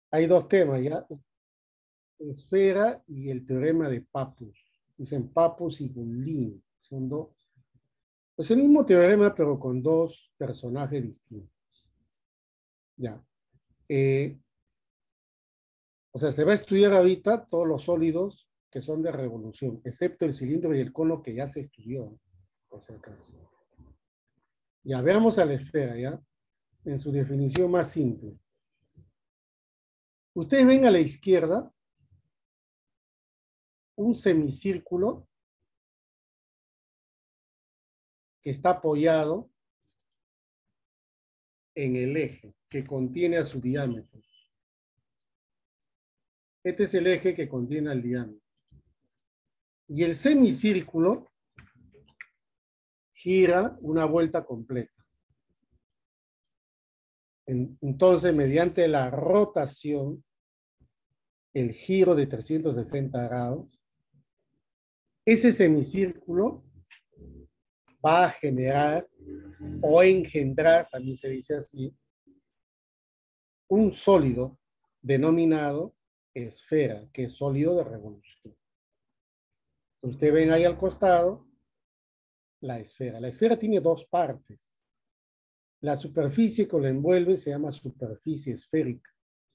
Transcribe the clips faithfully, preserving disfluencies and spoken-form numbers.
Hay dos temas, ¿ya? Esfera y el teorema de Pappus. Dicen Pappus y Gullin. Son dos. Es el mismo teorema, pero con dos personajes distintos. Ya. Eh, o sea, se va a estudiar ahorita todos los sólidos que son de revolución, excepto el cilindro y el cono que ya se estudió, por si acaso. Ya, veamos a la esfera, ¿ya? En su definición más simple. Ustedes ven a la izquierda un semicírculo que está apoyado en el eje que contiene a su diámetro. Este es el eje que contiene al diámetro. Y el semicírculo gira una vuelta completa. Entonces, mediante la rotación, el giro de trescientos sesenta grados, ese semicírculo va a generar o engendrar, también se dice así, un sólido denominado esfera, que es sólido de revolución. Ustedes ven ahí al costado la esfera. La esfera tiene dos partes. La superficie que lo envuelve se llama superficie esférica.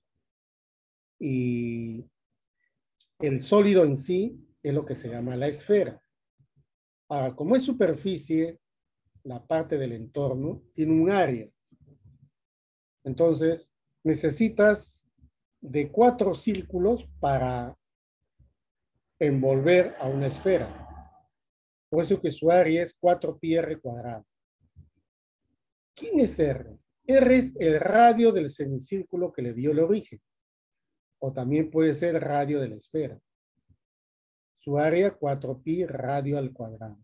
Y el sólido en sí es lo que se llama la esfera. Ahora, como es superficie, la parte del entorno tiene un área. Entonces, necesitas de cuatro círculos para envolver a una esfera. Por eso que su área es cuatro pi r cuadrado. ¿Quién es R? R es el radio del semicírculo que le dio el origen. O también puede ser radio de la esfera. Su área cuatro pi radio al cuadrado.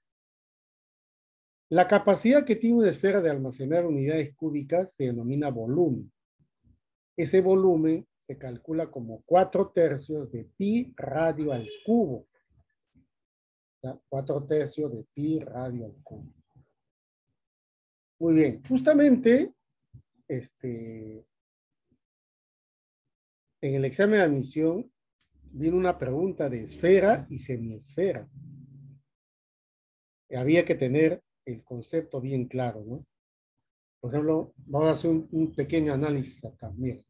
La capacidad que tiene una esfera de almacenar unidades cúbicas se denomina volumen. Ese volumen se calcula como cuatro tercios de pi radio al cubo. cuatro tercios de pi radio al cubo. Muy bien, justamente este, en el examen de admisión vino una pregunta de esfera y semiesfera. Había que tener el concepto bien claro, ¿no? Por ejemplo, vamos a hacer un, un pequeño análisis acá. Miren.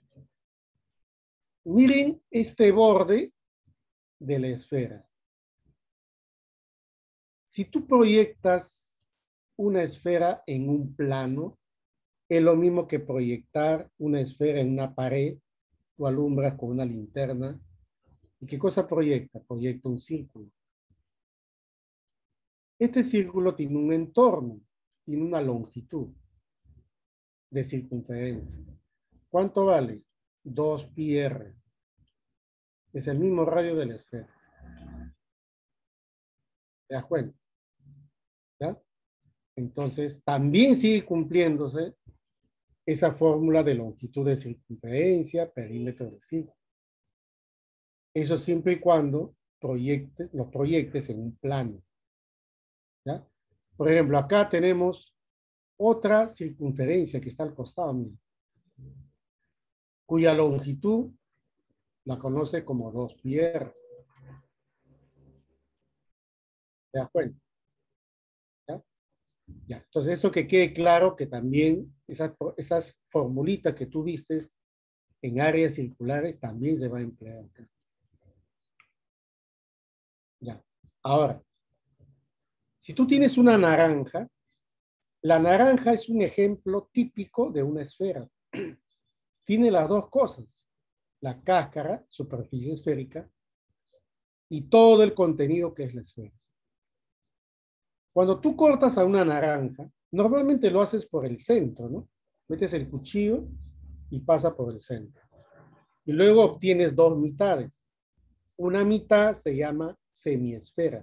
Miren este borde de la esfera. Si tú proyectas una esfera en un plano, es lo mismo que proyectar una esfera en una pared. Tú alumbras con una linterna. ¿Y qué cosa proyecta? Proyecta un círculo. Este círculo tiene un entorno, tiene una longitud de circunferencia. ¿Cuánto vale? dos pi r. Es el mismo radio de la esfera. ¿Te das cuenta? ¿Ya? Entonces, también sigue cumpliéndose esa fórmula de longitud de circunferencia, perímetro del círculo. Eso siempre y cuando proyectes, los proyectes en un plano. ¿Ya? Por ejemplo, acá tenemos otra circunferencia que está al costado mío, cuya longitud la conoce como dos pi r. ¿Te das cuenta? ¿Ya? Ya. Entonces, eso que quede claro que también esas, esas formulitas que tú vistes en áreas circulares también se va a emplear acá. Ya. Ahora, si tú tienes una naranja, la naranja es un ejemplo típico de una esfera. Tiene las dos cosas, la cáscara, superficie esférica, y todo el contenido que es la esfera. Cuando tú cortas a una naranja, normalmente lo haces por el centro, ¿no? Metes el cuchillo y pasa por el centro. Y luego obtienes dos mitades. Una mitad se llama semiesfera.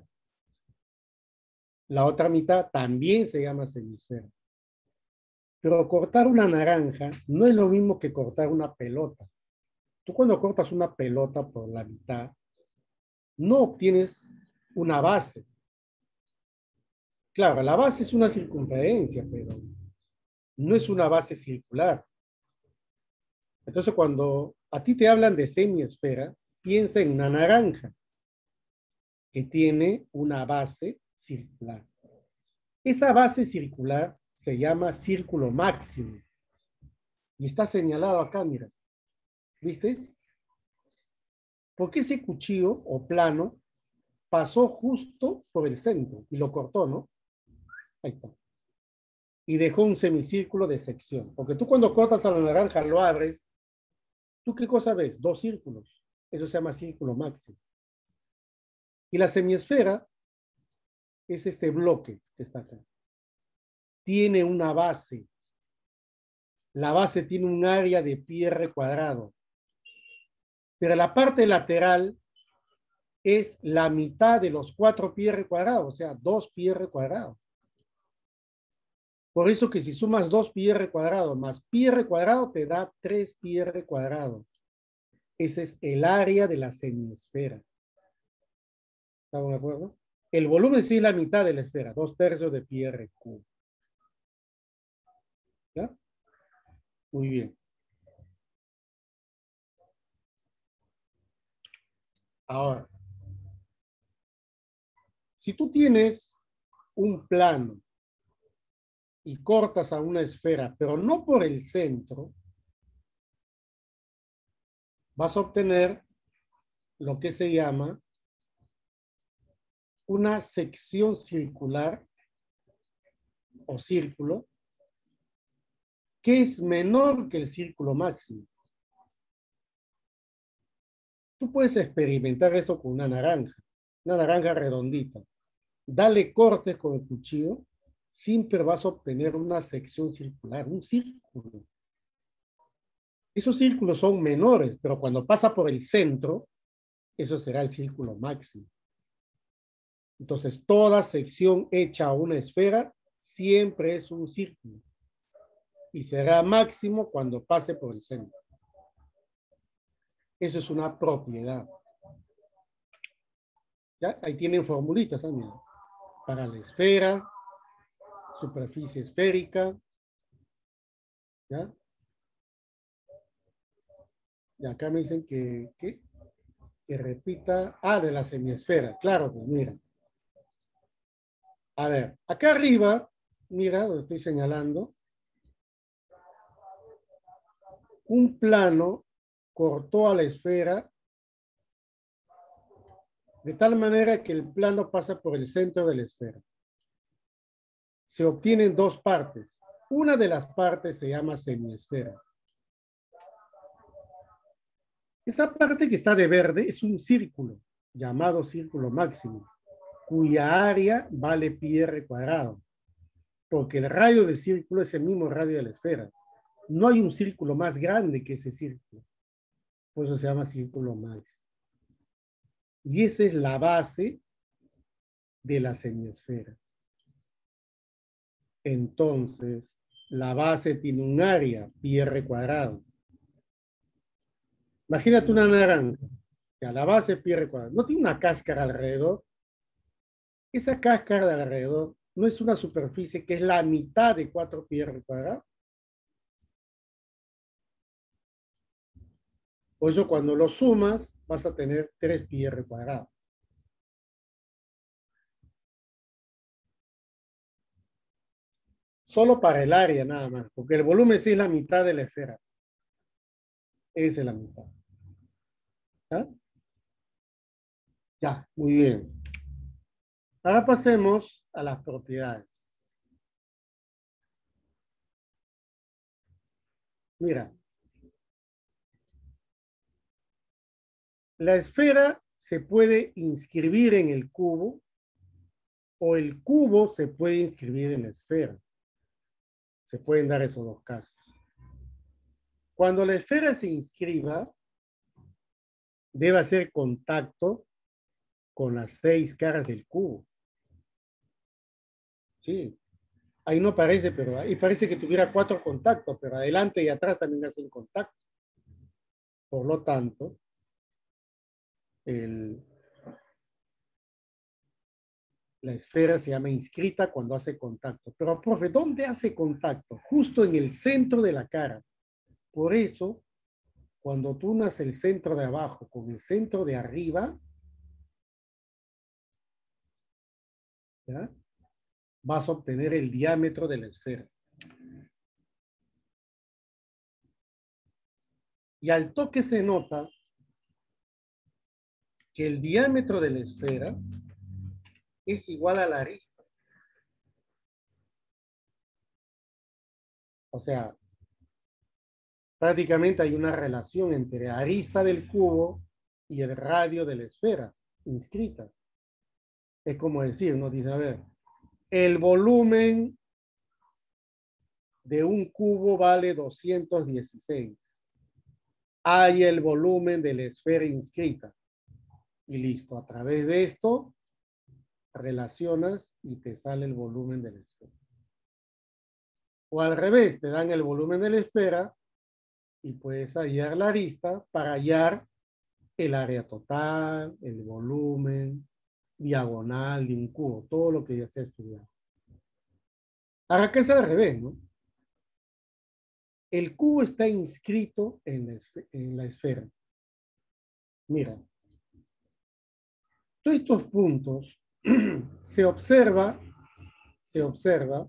La otra mitad también se llama semiesfera. Pero cortar una naranja no es lo mismo que cortar una pelota. Tú cuando cortas una pelota por la mitad, no obtienes una base. Claro, la base es una circunferencia, pero no es una base circular. Entonces, cuando a ti te hablan de semiesfera, piensa en una naranja que tiene una base circular. Esa base circular se llama círculo máximo y está señalado acá, mira. ¿Viste? Porque ese cuchillo o plano pasó justo por el centro y lo cortó, ¿no? Ahí está. Y dejó un semicírculo de sección. Porque tú cuando cortas a la naranja, lo abres, ¿tú qué cosa ves? Dos círculos. Eso se llama círculo máximo. Y la semiesfera es este bloque que está acá. Tiene una base. La base tiene un área de pi r cuadrado. Pero la parte lateral es la mitad de los cuatro pi r cuadrados, o sea, dos pi r cuadrado. Por eso que si sumas dos pi r cuadrado más pi r cuadrado te da tres pi r cuadrado. Ese es el área de la semiesfera. ¿Estamos de acuerdo? El volumen sí es la mitad de la esfera, dos tercios de pi r cubo. ¿Ya? Muy bien. Ahora, si tú tienes un plano y cortas a una esfera, pero no por el centro, vas a obtener lo que se llama una sección circular o círculo que es menor que el círculo máximo. Tú puedes experimentar esto con una naranja, una naranja redondita. Dale cortes con el cuchillo, siempre vas a obtener una sección circular, un círculo. Esos círculos son menores, pero cuando pasa por el centro, eso será el círculo máximo. Entonces, toda sección hecha a una esfera siempre es un círculo y será máximo cuando pase por el centro. Eso es una propiedad. ¿Ya? Ahí tienen formulitas también. Para la esfera, superficie esférica. ¿Ya? Y acá me dicen que, que, que repita. Ah, de la semiesfera. Claro, pues mira. A ver, acá arriba, mira, donde estoy señalando, un plano cortó a la esfera de tal manera que el plano pasa por el centro de la esfera. Se obtienen dos partes. Una de las partes se llama semiesfera. Esa parte que está de verde es un círculo, llamado círculo máximo, cuya área vale pi r cuadrado, porque el radio del círculo es el mismo radio de la esfera. No hay un círculo más grande que ese círculo. Por eso se llama círculo máximo. Y esa es la base de la semiesfera. Entonces, la base tiene un área, pi r cuadrado. Imagínate una naranja, que a la base pi r cuadrado. No tiene una cáscara alrededor. Esa cáscara de alrededor no es una superficie que es la mitad de cuatro pi r cuadrado. Por eso cuando lo sumas vas a tener tres pi r cuadrado. Solo para el área nada más, porque el volumen sí es la mitad de la esfera. Esa es la mitad. ¿Ya? Ya, muy bien. Ahora pasemos a las propiedades. Mira, la esfera se puede inscribir en el cubo o el cubo se puede inscribir en la esfera. Se pueden dar esos dos casos. Cuando la esfera se inscriba, debe hacer contacto con las seis caras del cubo. Sí, ahí no parece, pero ahí parece que tuviera cuatro contactos, pero adelante y atrás también hacen contacto. Por lo tanto, el, la esfera se llama inscrita cuando hace contacto. Pero, profe, ¿dónde hace contacto? Justo en el centro de la cara. Por eso cuando tú unas el centro de abajo con el centro de arriba, ¿ya?, vas a obtener el diámetro de la esfera. Y al toque se nota que el diámetro de la esfera es igual a la arista. O sea, prácticamente hay una relación entre arista del cubo y el radio de la esfera inscrita. Es como decir, nos dice, a ver, el volumen de un cubo vale doscientos dieciséis. Hay el volumen de la esfera inscrita. Y listo, a través de esto relacionas y te sale el volumen de la esfera. O al revés, te dan el volumen de la esfera y puedes hallar la arista para hallar el área total, el volumen, diagonal de un cubo, todo lo que ya se ha estudiado. Ahora que es al revés, ¿no? El cubo está inscrito en la, esfera, en la esfera. Mira, todos estos puntos se observa, se observa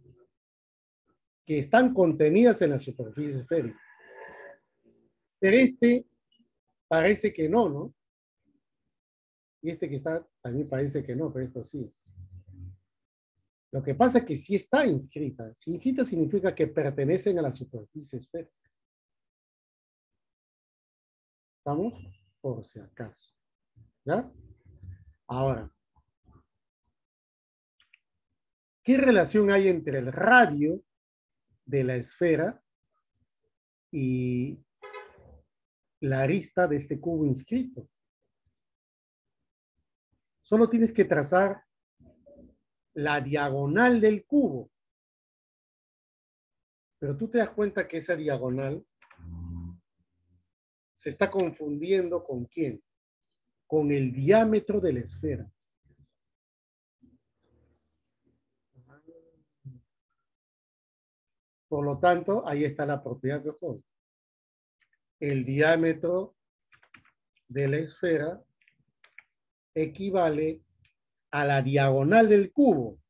que están contenidas en la superficie esférica. Pero este parece que no, ¿no? Y este que está también parece que no, pero esto sí. Lo que pasa es que sí está inscrita. Si inscrita significa que pertenecen a la superficie esférica. ¿Estamos? Por si acaso. ¿Ya? Ahora, ¿qué relación hay entre el radio de la esfera y la arista de este cubo inscrito? Solo tienes que trazar la diagonal del cubo. Pero tú te das cuenta que esa diagonal se está confundiendo ¿con quién? Con el diámetro de la esfera. Por lo tanto, ahí está la propiedad de Ohlson. El diámetro de la esfera equivale a la diagonal del cubo.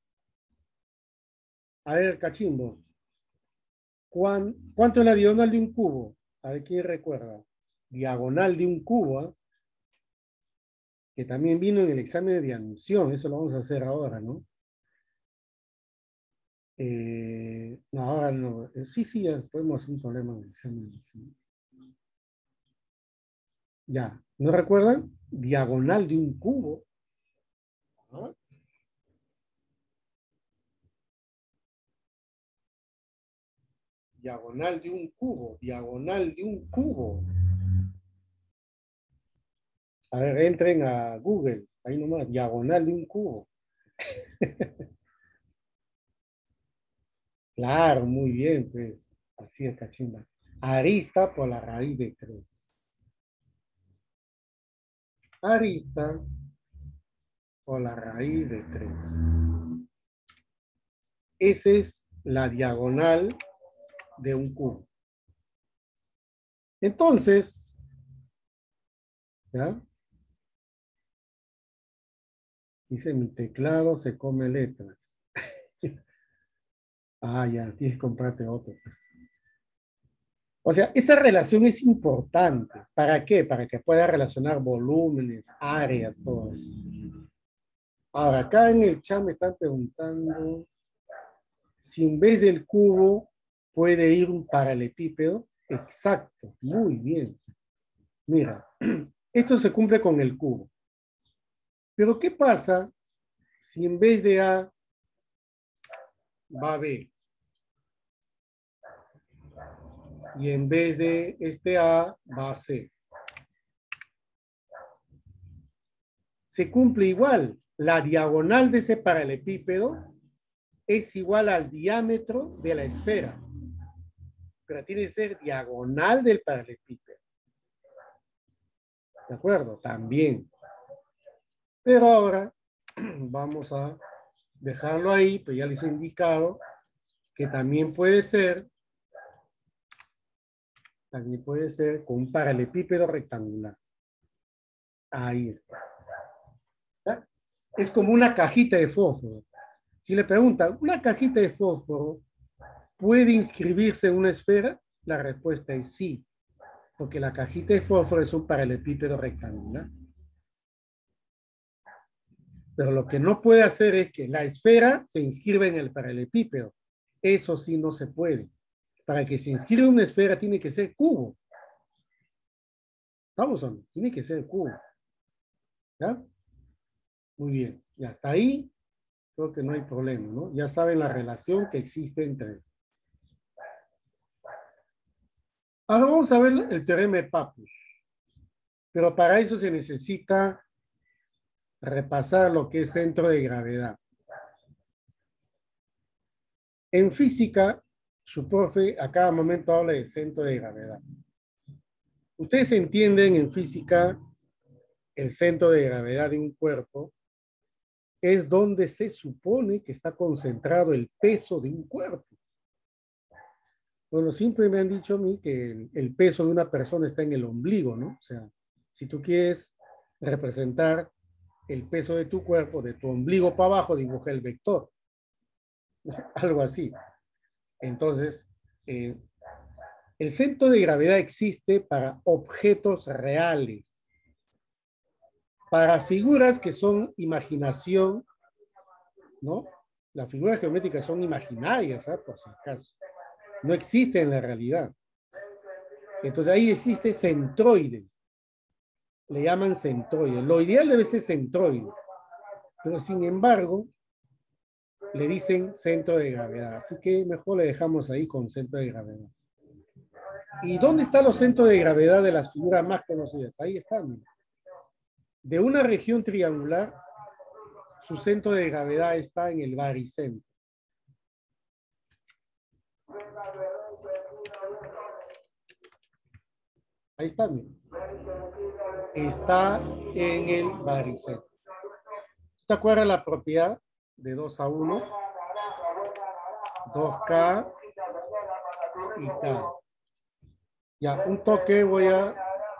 A ver, cachimbo. ¿Cuán, ¿Cuánto es la diagonal de un cubo? A ver, ¿quién recuerda? Diagonal de un cubo, ¿eh? Que también vino en el examen de admisión. Eso lo vamos a hacer ahora, ¿no? Eh, no, ahora no. Sí, sí, ya podemos hacer un problema en el examen de admisión. Ya, ¿no recuerdan? Diagonal de un cubo. ¿Ah? Diagonal de un cubo, diagonal de un cubo. A ver, entren a Google, ahí nomás, diagonal de un cubo. Claro, muy bien, pues, así es, cachimba. Arista por la raíz de tres. Arista por la raíz de tres. Esa es la diagonal de un cubo. Entonces, ¿ya? Dice, mi teclado se come letras. Ah, ya, tienes que comprarte otro. O sea, esa relación es importante. ¿Para qué? Para que pueda relacionar volúmenes, áreas, todo eso. Ahora, acá en el chat me están preguntando si en vez del cubo puede ir un paralelepípedo. Exacto, muy bien. Mira, esto se cumple con el cubo. Pero ¿qué pasa si en vez de A va B? Y en vez de este A va C. Se cumple igual. La diagonal de ese paralelepípedo es igual al diámetro de la esfera. Pero tiene que ser diagonal del paralelepípedo. ¿De acuerdo? También. Pero ahora vamos a dejarlo ahí, pues ya les he indicado que también puede ser También puede ser con un paralelepípedo rectangular. Ahí está. ¿Está? Es como una cajita de fósforo. Si le preguntan, ¿una cajita de fósforo puede inscribirse en una esfera? La respuesta es sí, porque la cajita de fósforo es un paralelepípedo rectangular. Pero lo que no puede hacer es que la esfera se inscriba en el paralelepípedo. Eso sí no se puede. Para que se inscriba una esfera tiene que ser cubo. ¿Vamos o no? Tiene que ser cubo. ¿Ya? Muy bien. Y hasta ahí creo que no hay problema, ¿no? Ya saben la relación que existe entre. Ahora vamos a ver el teorema de Pappus. Pero para eso se necesita repasar lo que es centro de gravedad. En física, su profe a cada momento habla de centro de gravedad. Ustedes entienden en física el centro de gravedad de un cuerpo es donde se supone que está concentrado el peso de un cuerpo. Bueno, siempre me han dicho a mí que el, el peso de una persona está en el ombligo, ¿no? O sea, si tú quieres representar el peso de tu cuerpo, de tu ombligo para abajo, dibuja el vector. Algo así. Entonces, eh, el centro de gravedad existe para objetos reales, para figuras que son imaginación, ¿no? Las figuras geométricas son imaginarias, ¿sabes? Por si acaso. No existen en la realidad. Entonces ahí existe centroide. Le llaman centroide. Lo ideal debe ser centroide. Pero sin embargo, le dicen centro de gravedad. Así que mejor le dejamos ahí con centro de gravedad. ¿Y dónde están los centros de gravedad de las figuras más conocidas? Ahí están. De una región triangular, su centro de gravedad está en el baricentro. Ahí está, mira. Está en el baricentro. ¿Te acuerdas la propiedad de dos a uno? dos K y K. Ya, un toque voy a...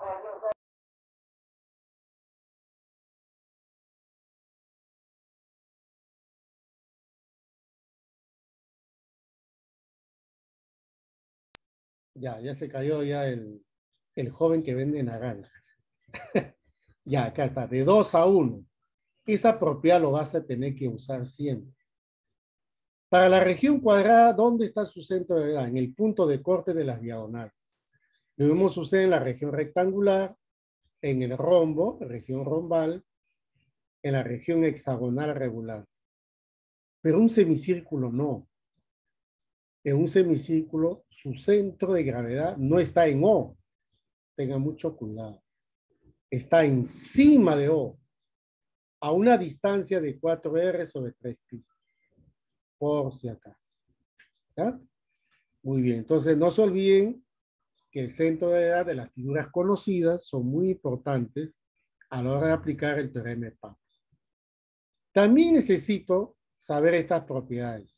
Ya, ya se cayó ya el, el joven que vende naranjas. Ya, acá está, de dos a uno. Esa propiedad lo vas a tener que usar siempre. Para la región cuadrada, ¿dónde está su centro de gravedad? En el punto de corte de las diagonales. Lo mismo sucede en la región rectangular, en el rombo, región rombal, en la región hexagonal regular. Pero un semicírculo no. En un semicírculo, su centro de gravedad no está en O. Tenga mucho cuidado. Está encima de O, a una distancia de cuatro R sobre tres pi. Por si acaso. ¿Ya? Muy bien. Entonces, no se olviden que el centro de gravedad de las figuras conocidas son muy importantes a la hora de aplicar el teorema de Pappus. También necesito saber estas propiedades.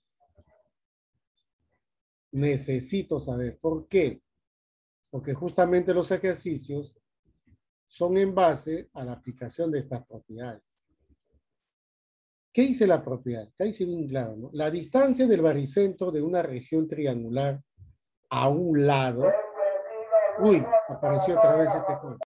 Necesito saber por qué. Porque justamente los ejercicios son en base a la aplicación de estas propiedades. ¿Qué dice la propiedad? Acá dice bien claro, ¿no? La distancia del baricentro de una región triangular a un lado. Uy, apareció otra vez este juego.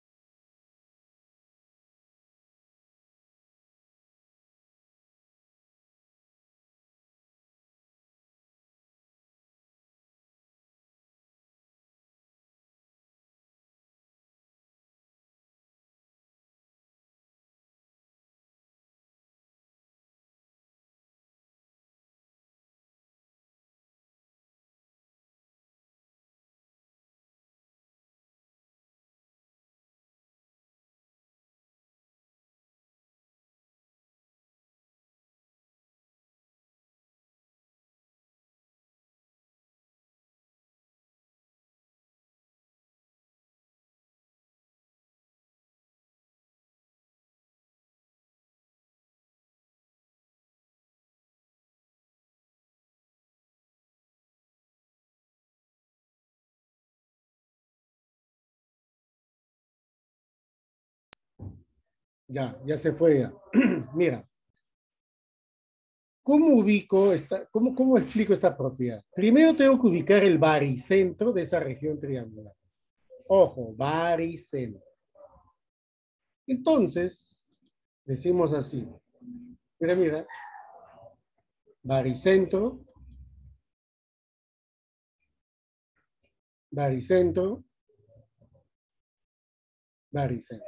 Ya, ya se fue ya. Mira, ¿cómo ubico esta, cómo, cómo explico esta propiedad? Primero tengo que ubicar el baricentro de esa región triangular. Ojo, baricentro. Entonces, decimos así. Mira, mira, baricentro, baricentro, baricentro.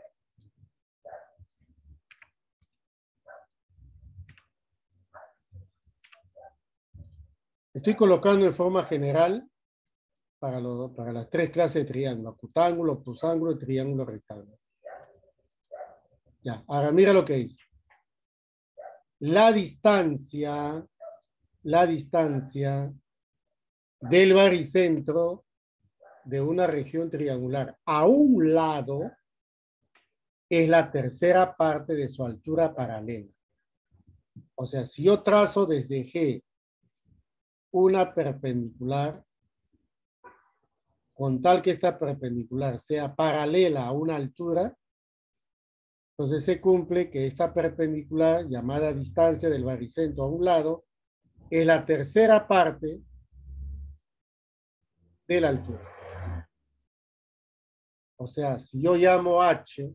Estoy colocando en forma general para, lo, para las tres clases de triángulo, acutángulo, obtusángulo y triángulo rectángulo. Ya, ahora mira lo que dice. La distancia, la distancia del baricentro de una región triangular a un lado es la tercera parte de su altura paralela. O sea, si yo trazo desde G una perpendicular, con tal que esta perpendicular sea paralela a una altura, entonces se cumple que esta perpendicular, llamada distancia del baricentro a un lado, es la tercera parte de la altura. O sea, si yo llamo H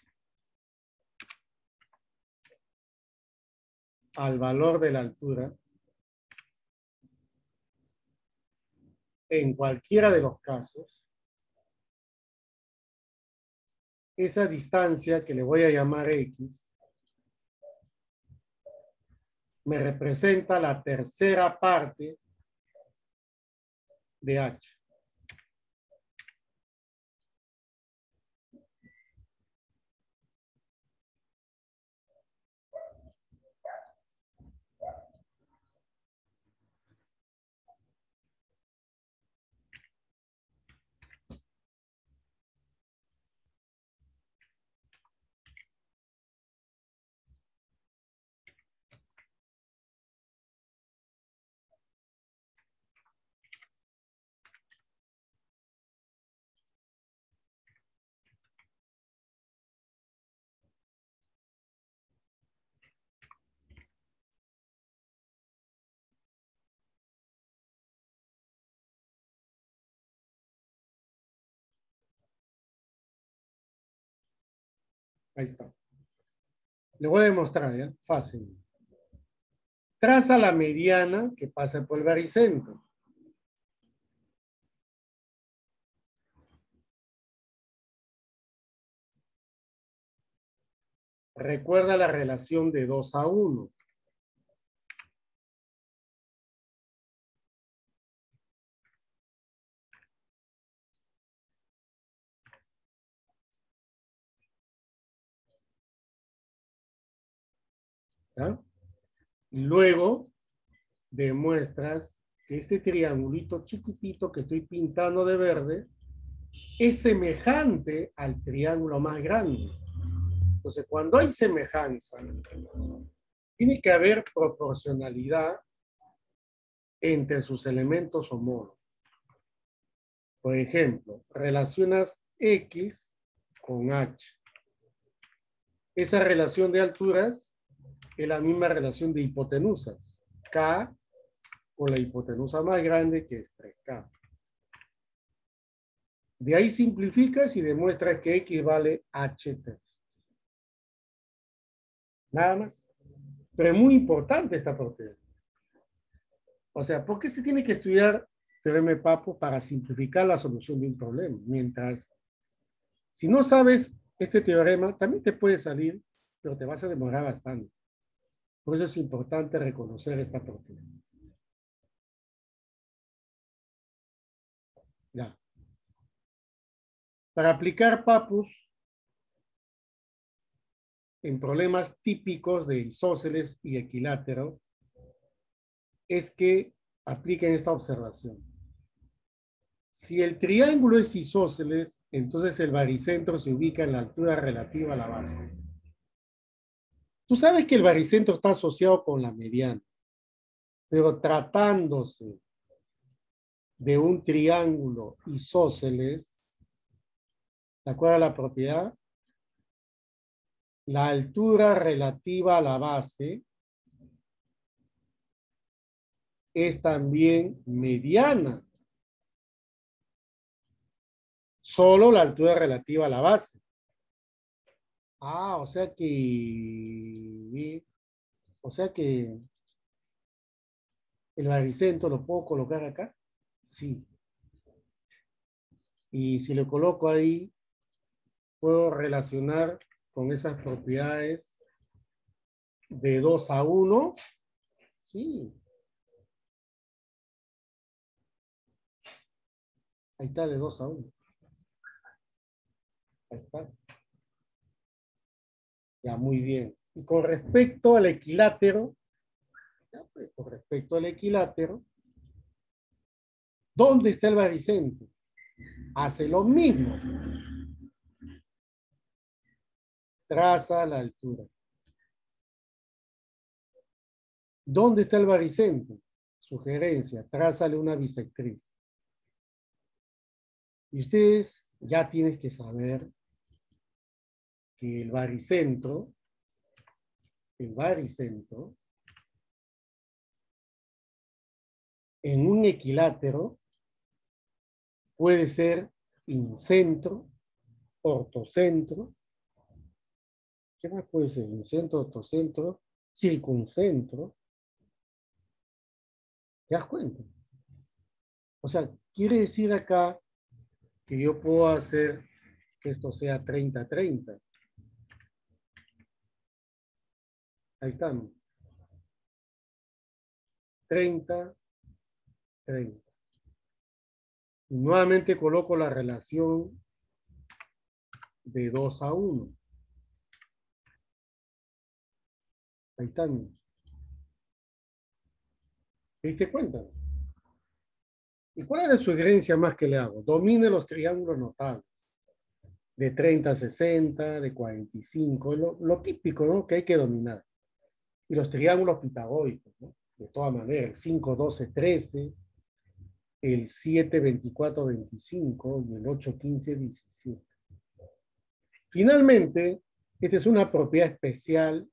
al valor de la altura, en cualquiera de los casos, esa distancia que le voy a llamar X me representa la tercera parte de H. Ahí está. Le voy a demostrar, ¿ya? Fácil. Traza la mediana que pasa por el baricentro. Recuerda la relación de dos a uno. ¿Ya? Y luego demuestras que este triangulito chiquitito que estoy pintando de verde es semejante al triángulo más grande. Entonces, cuando hay semejanza, tiene que haber proporcionalidad entre sus elementos homólogos. Por ejemplo, relacionas X con H. Esa relación de alturas es la misma relación de hipotenusas. K con la hipotenusa más grande, que es tres K. De ahí simplificas y demuestras que X vale H tres. Nada más. Pero es muy importante esta propiedad. O sea, ¿por qué se tiene que estudiar teorema de Papo para simplificar la solución de un problema? Mientras, si no sabes este teorema, también te puede salir, pero te vas a demorar bastante. Por eso es importante reconocer esta propiedad. Ya. Para aplicar Papus en problemas típicos de isósceles y equilátero, es que apliquen esta observación. Si el triángulo es isósceles, entonces el baricentro se ubica en la altura relativa a la base. Tú sabes que el baricentro está asociado con la mediana, pero tratándose de un triángulo isósceles, ¿de acuerdo a la propiedad? la altura relativa a la base es también mediana. Solo la altura relativa a la base. Ah, o sea que, o sea que el baricentro lo puedo colocar acá. Sí. Y si lo coloco ahí, puedo relacionar con esas propiedades de dos a uno. Sí. Ahí está, de dos a uno. Ahí está. Ya, muy bien. Y con respecto al equilátero, ya, pues, con respecto al equilátero, ¿dónde está el baricentro? Hace lo mismo. Traza la altura. ¿Dónde está el baricentro? Sugerencia, trázale una bisectriz. Y ustedes ya tienen que saber que el baricentro, el baricentro, en un equilátero puede ser incentro, ortocentro. ¿Qué más puede ser? Incentro, ortocentro, circuncentro. ¿Te das cuenta? O sea, quiere decir acá que yo puedo hacer que esto sea treinta treinta. Ahí estamos. treinta treinta. Y nuevamente coloco la relación de dos a uno. Ahí están. ¿Te diste cuenta? ¿Y cuál es la sugerencia más que le hago? Domine los triángulos notables. De treinta a sesenta, de cuarenta y cinco, lo, lo típico, ¿no? Que hay que dominar. Y los triángulos pitagóricos, ¿no? De todas maneras, el cinco, doce, trece, el siete, veinticuatro, veinticinco y el ocho, quince, diecisiete. Finalmente, esta es una propiedad especial.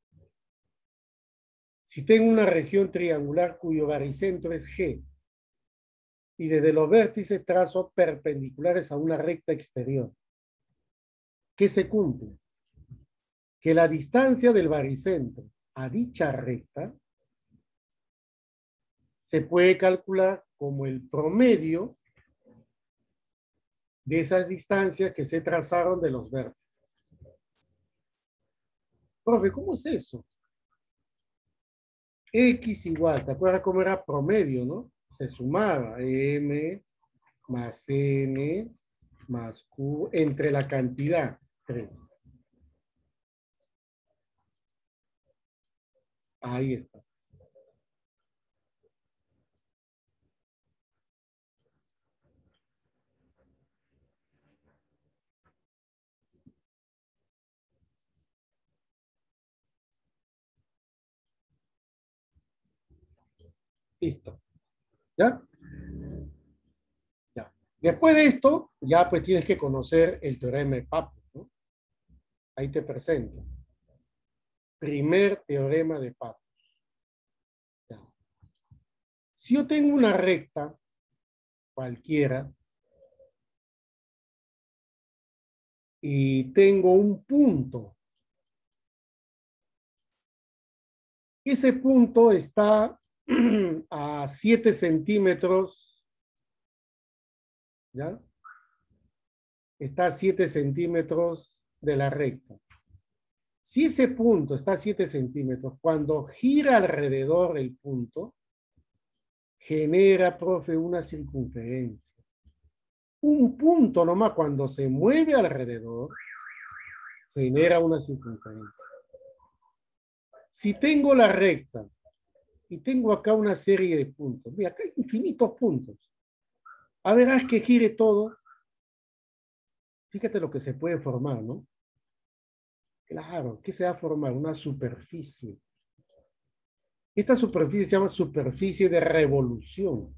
Si tengo una región triangular cuyo baricentro es G y desde los vértices trazo perpendiculares a una recta exterior, ¿qué se cumple? Que la distancia del baricentro a dicha recta se puede calcular como el promedio de esas distancias que se trazaron de los vértices. Profe, ¿cómo es eso? X igual, ¿te acuerdas cómo era promedio, no? Se sumaba M más N más Q entre la cantidad tres. Ahí está. Listo. ¿Ya? Ya. Después de esto, ya pues tienes que conocer el teorema de Pappus, ¿no? Ahí te presento. Primer teorema de Pappus. Ya. Si yo tengo una recta cualquiera y tengo un punto, ese punto está a siete centímetros, ¿ya? Está a siete centímetros de la recta. Si ese punto está a siete centímetros, cuando gira alrededor del punto, genera, profe, una circunferencia. Un punto nomás cuando se mueve alrededor, genera una circunferencia. Si tengo la recta y tengo acá una serie de puntos, mira, acá hay infinitos puntos. A ver, haz que gire todo. Fíjate lo que se puede formar, ¿no? Claro, ¿qué se va a formar? Una superficie. Esta superficie se llama superficie de revolución.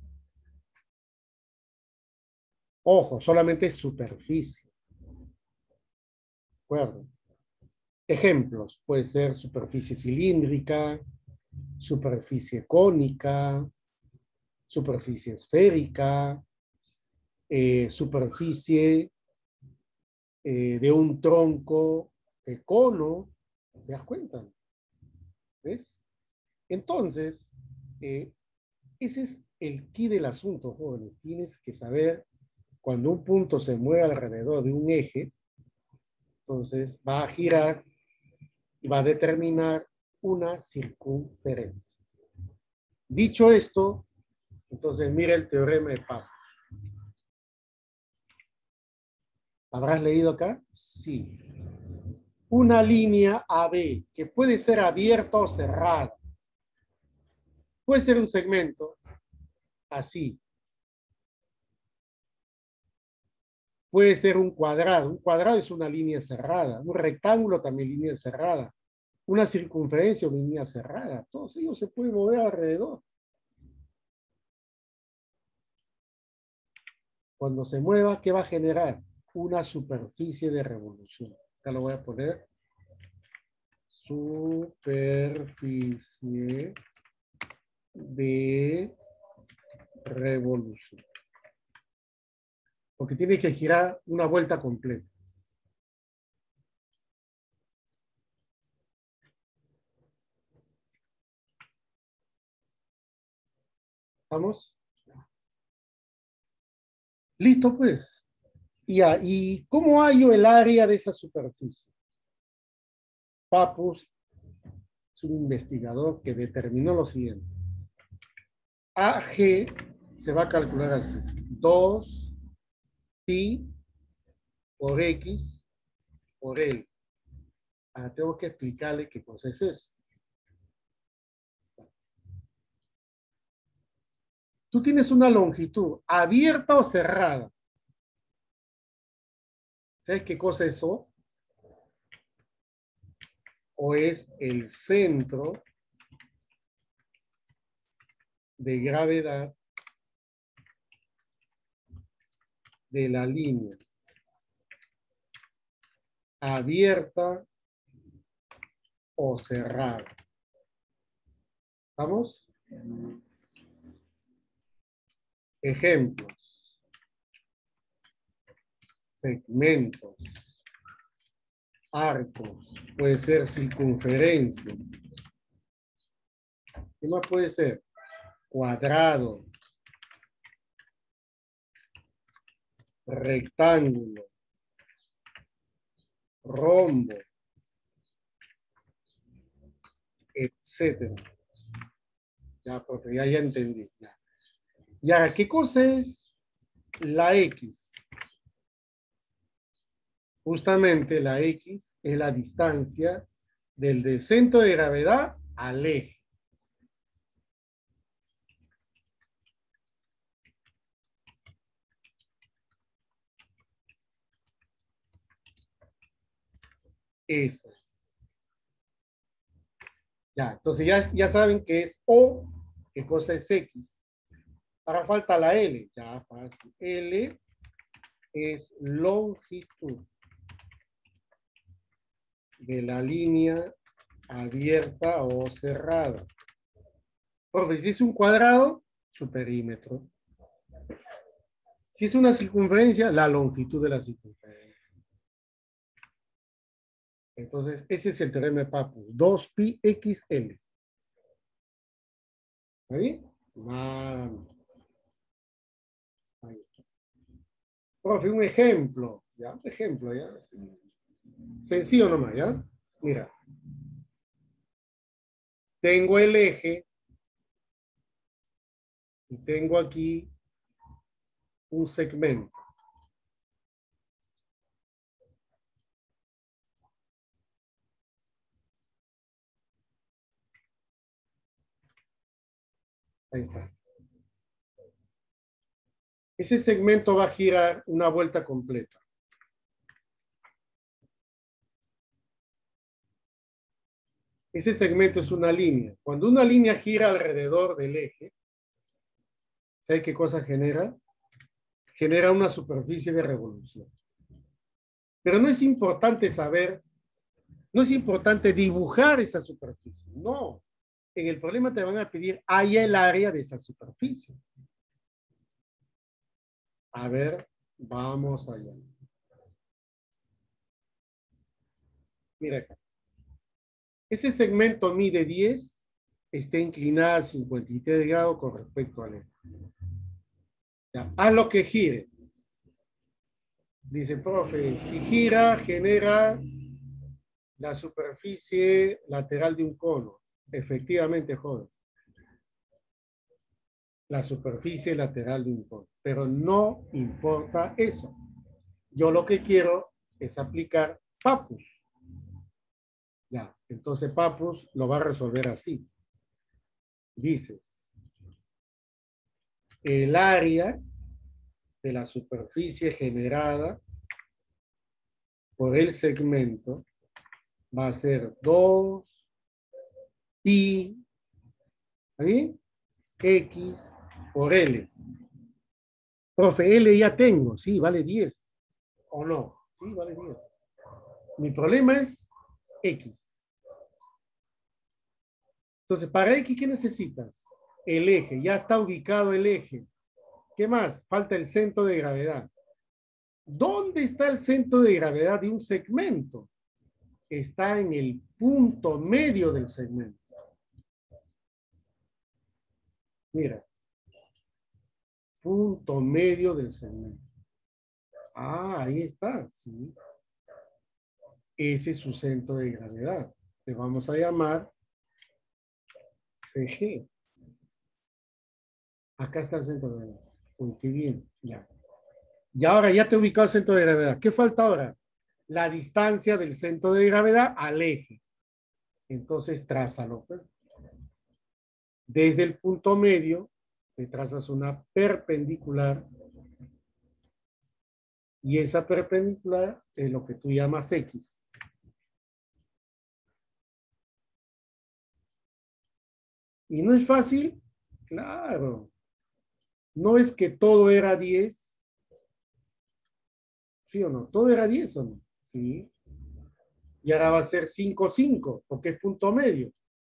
Ojo, solamente es superficie. ¿De acuerdo? Ejemplos, puede ser superficie cilíndrica, superficie cónica, superficie esférica, eh, superficie eh, de un tronco de cono. ¿Te das cuenta? ¿Ves? Entonces, eh, ese es el key del asunto, jóvenes. Tienes que saber cuando un punto se mueve alrededor de un eje, entonces va a girar y va a determinar una circunferencia. Dicho esto, entonces mira el teorema de Pappus. ¿Habrás leído acá? Sí. Una línea A B que puede ser abierta o cerrada. Puede ser un segmento así. Puede ser un cuadrado. Un cuadrado es una línea cerrada. Un rectángulo también línea cerrada. Una circunferencia o línea cerrada. Todos ellos se pueden mover alrededor. Cuando se mueva, ¿qué va a generar? Una superficie de revolución. Acá lo voy a poner. Superficie de revolución. Porque tiene que girar una vuelta completa. ¿Vamos? Listo, pues. ¿Y, a, ¿Y cómo hallo el área de esa superficie? Pappus es un investigador que determinó lo siguiente. A G se va a calcular así. dos pi por X por L. Ahora tengo que explicarle qué cosa es eso. Tú tienes una longitud abierta o cerrada. ¿Sabes qué cosa es eso? O es el centro de gravedad de la línea abierta o cerrada. ¿Vamos? Ejemplos. Segmentos. Arcos. Puede ser circunferencia. ¿Qué más puede ser? Cuadrado. Rectángulo. Rombo. Etcétera. Ya, porque ya, ya entendí. Ya. Y ahora, ¿qué cosa es la X? Justamente la X es la distancia del centro de gravedad al eje. Esa es. Ya, entonces ya, ya saben que es O, qué cosa es X. Ahora falta la L. Ya, fácil. L es longitud de la línea abierta o cerrada. Profe, si es un cuadrado, su perímetro. Si es una circunferencia, la longitud de la circunferencia. Entonces, ese es el teorema de Pappus. dos pi equis ele. ¿Está bien? Nada más. Ahí está. Profe, un ejemplo. ¿Ya? Un ejemplo, ¿ya? Sencillo nomás, ¿ya? Mira. Tengo el eje y tengo aquí un segmento. Ahí está. Ese segmento va a girar una vuelta completa. Ese segmento es una línea. Cuando una línea gira alrededor del eje, ¿sabe qué cosa genera? Genera una superficie de revolución. Pero no es importante saber No es importante dibujar esa superficie, no. En el problema te van a pedir, haya el área de esa superficie. A ver, vamos allá. Mira acá. Ese segmento mide diez, está inclinada a cincuenta y tres grados con respecto al eje. Ya, haz lo que gire. Dice, profe, si gira, genera la superficie lateral de un cono. Efectivamente, joven. La superficie lateral de un cono. Pero no importa eso. Yo lo que quiero es aplicar Pappus. Ya, entonces Pappus lo va a resolver así. Dices, el área de la superficie generada por el segmento va a ser dos pi, ¿está bien? X por L. Profe, L ya tengo, sí, vale diez. ¿O no? Sí, vale diez. Mi problema es X. Entonces, para X, ¿qué necesitas? El eje, ya está ubicado el eje. ¿Qué más? Falta el centro de gravedad. ¿Dónde está el centro de gravedad de un segmento? Está en el punto medio del segmento. Mira. Punto medio del segmento. Ah, ahí está, sí. Ese es su centro de gravedad. Le vamos a llamar C G. Acá está el centro de gravedad. Uy, qué bien, ya. Y ahora ya te he ubicado el centro de gravedad. ¿Qué falta ahora? La distancia del centro de gravedad al eje. Entonces, trázalo. Desde el punto medio, te trazas una perpendicular. Y esa perpendicular es lo que tú llamas X. ¿Y no es fácil? Claro. ¿No es que todo era diez? ¿Sí o no? ¿Todo era diez o no? Sí. Y ahora va a ser cinco, cinco, porque es punto medio.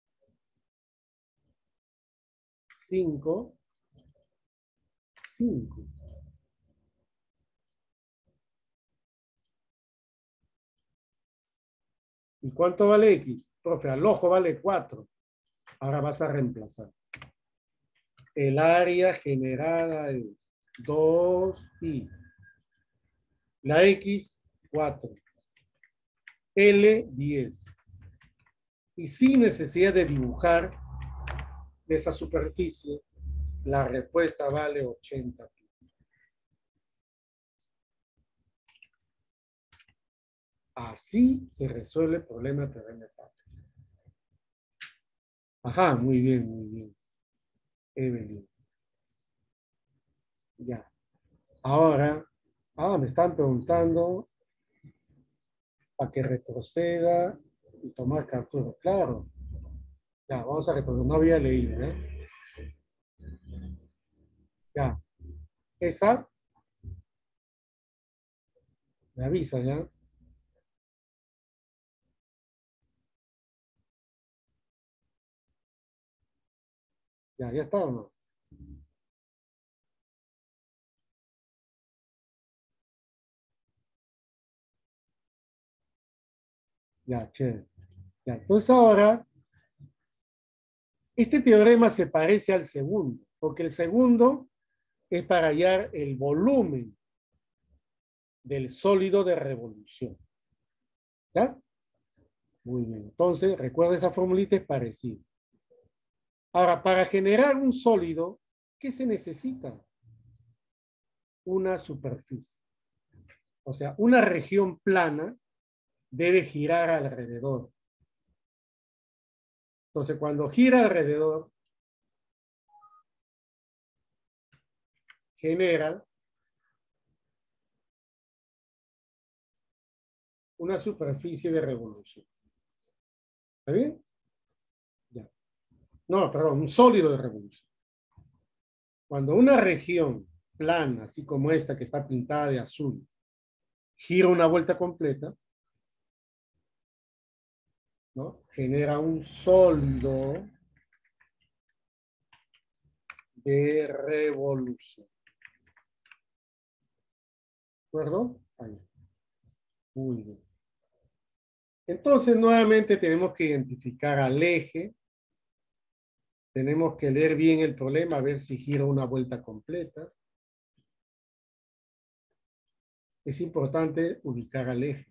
cinco, cinco. ¿Y cuánto vale X? Profe, al ojo vale cuatro. Ahora vas a reemplazar. El área generada es dos pi. La X, cuatro. L, diez. Y sin necesidad de dibujar esa superficie, la respuesta vale ochenta. Así se resuelve el problema de teorema de Pappus. Ajá, muy bien, muy bien. Evelyn. Ya. Ahora, ah, me están preguntando para que retroceda y tomar captura. Claro. Ya, vamos a retroceder. No había leído, ¿eh? Ya. Esa, me avisa, ¿ya? Ya, ya está o no. Ya, chévere. Ya, entonces ahora, este teorema se parece al segundo, porque el segundo es para hallar el volumen del sólido de revolución. ¿Ya? Muy bien. Entonces, recuerda, esa formulita es parecida. Ahora, para generar un sólido, ¿qué se necesita? Una superficie. O sea, una región plana debe girar alrededor. Entonces, cuando gira alrededor, genera una superficie de revolución. ¿Está bien? Ya. No, perdón, un sólido de revolución. Cuando una región plana, así como esta que está pintada de azul, gira una vuelta completa, ¿no? Genera un sólido de revolución. ¿De acuerdo? Ahí está. Muy bien. Entonces, nuevamente tenemos que identificar al eje. Tenemos que leer bien el problema, a ver si gira una vuelta completa. Es importante ubicar al eje.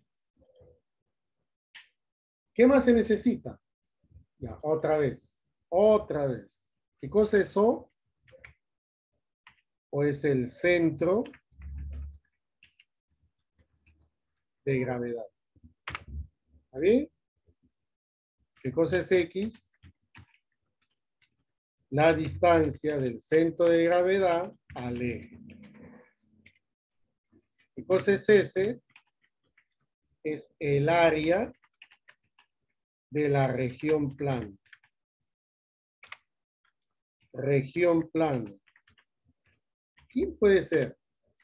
¿Qué más se necesita? Ya, otra vez. Otra vez. ¿Qué cosa es O? O es el centro de gravedad. ¿Está bien? ¿Qué cosa es X? La distancia del centro de gravedad al eje. ¿Qué cosa es S? Es el área de la región plana. Región plana. ¿Quién puede ser?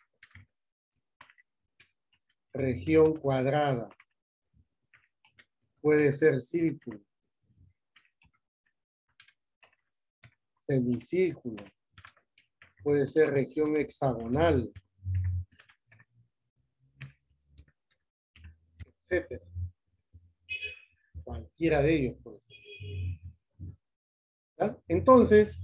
Región cuadrada. Puede ser círculo. Semicírculo. Puede ser región hexagonal. Etcétera. Cualquiera de ellos puede ser. ¿Ya? Entonces,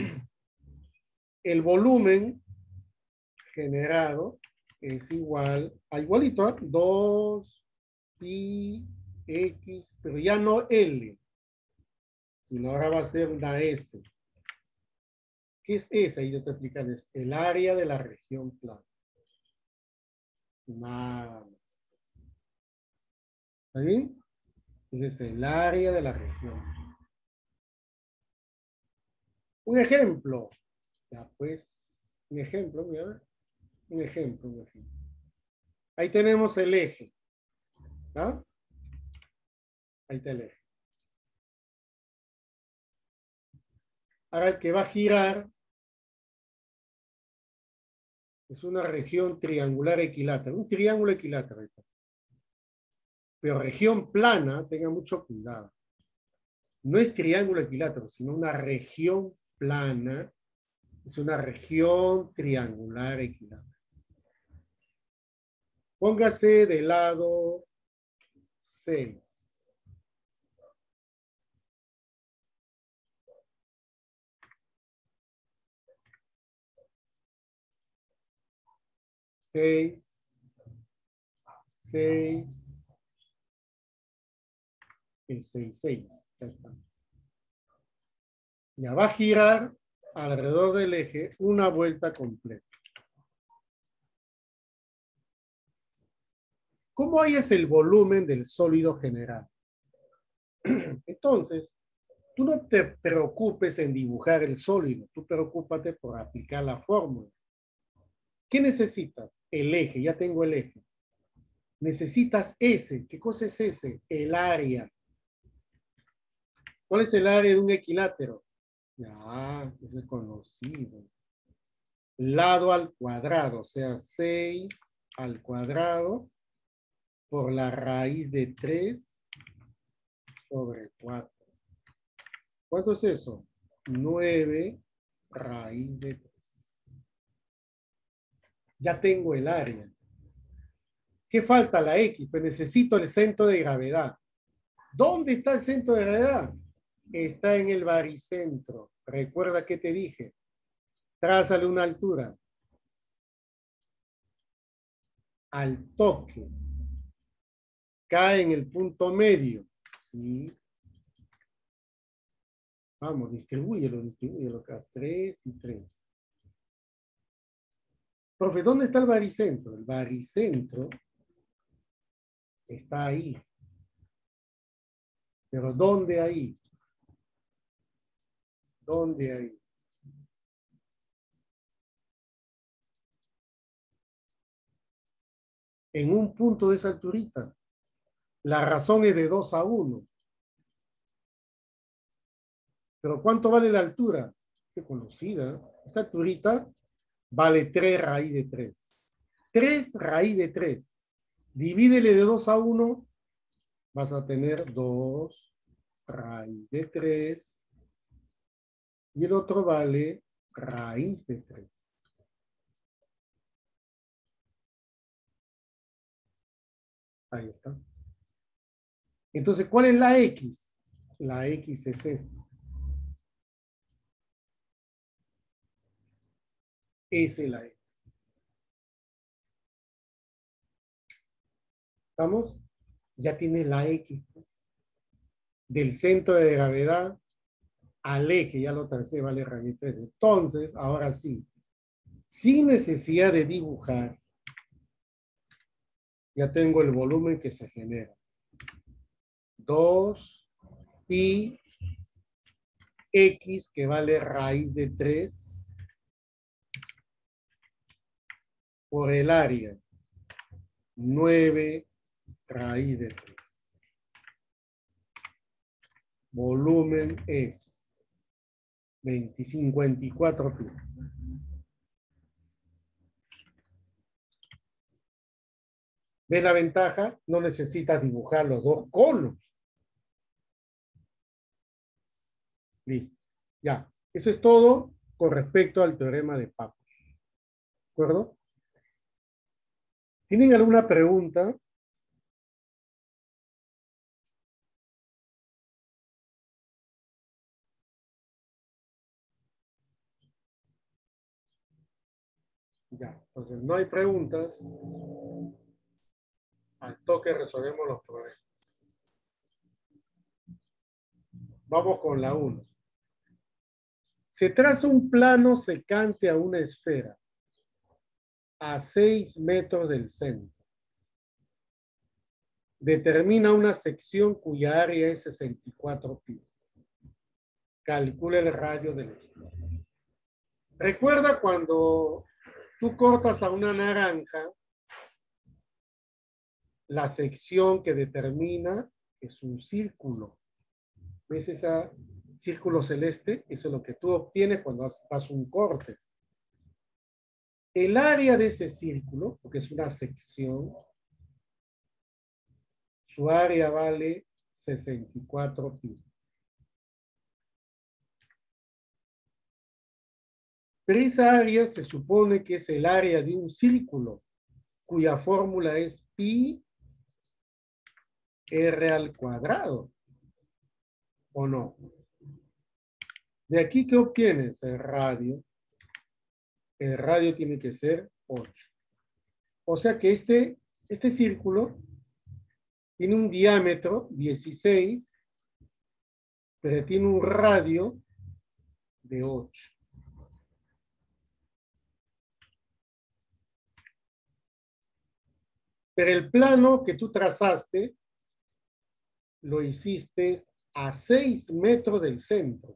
el volumen generado es igual a igualito a dos pi x, pero ya no L, sino ahora va a ser una S. ¿Qué es esa? Y yo te explicaré, es el área de la región plana. Nada más. ¿Está bien? Ese es el área de la región. Un ejemplo. Ya pues, un ejemplo, mira, a ver. Un ejemplo, un ejemplo. Ahí tenemos el eje. ¿Ah? Ahí está el eje. Ahora el que va a girar es una región triangular equilátera. Un triángulo equilátero. Pero región plana, tenga mucho cuidado. No es triángulo equilátero, sino una región plana. Es una región triangular equilátera. Póngase del lado seis. seis, seis, el seis, seis. Ya está. Ya va a girar alrededor del eje una vuelta completa. ¿Cómo hallas el volumen del sólido general? Entonces, tú no te preocupes en dibujar el sólido, tú preocúpate por aplicar la fórmula. ¿Qué necesitas? El eje, ya tengo el eje. Necesitas S. ¿Qué cosa es S? El área. ¿Cuál es el área de un equilátero? Ya, eso es conocido. Lado al cuadrado, o sea, seis al cuadrado por la raíz de tres sobre cuatro. ¿Cuánto es eso? nueve raíz de tres. Ya tengo el área. ¿Qué falta? La X. Pues necesito el centro de gravedad. ¿Dónde está el centro de gravedad? Está en el baricentro. Recuerda que te dije. Trázale una altura. Al toque. Cae en el punto medio. ¿Sí? Vamos, distribúyelo, distribúyelo acá. tres y tres. Profe, ¿dónde está el baricentro? El baricentro está ahí. Pero ¿dónde ahí? ¿Dónde ahí? En un punto de esa alturita. La razón es de dos a uno. Pero ¿cuánto vale la altura? Qué conocida. Esta alturita vale tres raíz de tres. tres raíz de tres. Divídele de dos a uno. vas a tener dos raíz de tres y el otro vale raíz de tres. Ahí está. Entonces, ¿cuál es la X? La X es esta. Esa es la X. ¿Estamos? Ya tienes la X, pues. Del centro de gravedad al eje, ya lo tracé, vale raíz de tres. Entonces, ahora sí, sin necesidad de dibujar, ya tengo el volumen que se genera. dos pi X, que vale raíz de tres, por el área, nueve raíz de tres. Volumen es cincuenta y cuatro pi. ¿Ves la ventaja? No necesitas dibujar los dos conos. Listo. Ya. Eso es todo con respecto al teorema de Pappus. ¿De acuerdo? ¿Tienen alguna pregunta? Ya. Entonces, no hay preguntas. Al toque resolvemos los problemas. Vamos con la uno. Se traza un plano secante a una esfera a seis metros del centro. Determina una sección cuya área es sesenta y cuatro pi. Calcula el radio del esfera. Recuerda cuando tú cortas a una naranja, la sección que determina es un círculo. ¿Ves ese círculo celeste? Eso es lo que tú obtienes cuando haces un corte. El área de ese círculo, porque es una sección, su área vale sesenta y cuatro pi. Pero esa área se supone que es el área de un círculo, cuya fórmula es pi r al cuadrado. ¿O no? De aquí, ¿qué obtienes? El radio. El radio tiene que ser ocho. O sea que este, este círculo tiene un diámetro dieciséis, pero tiene un radio de ocho. Pero el plano que tú trazaste lo hiciste a seis metros del centro.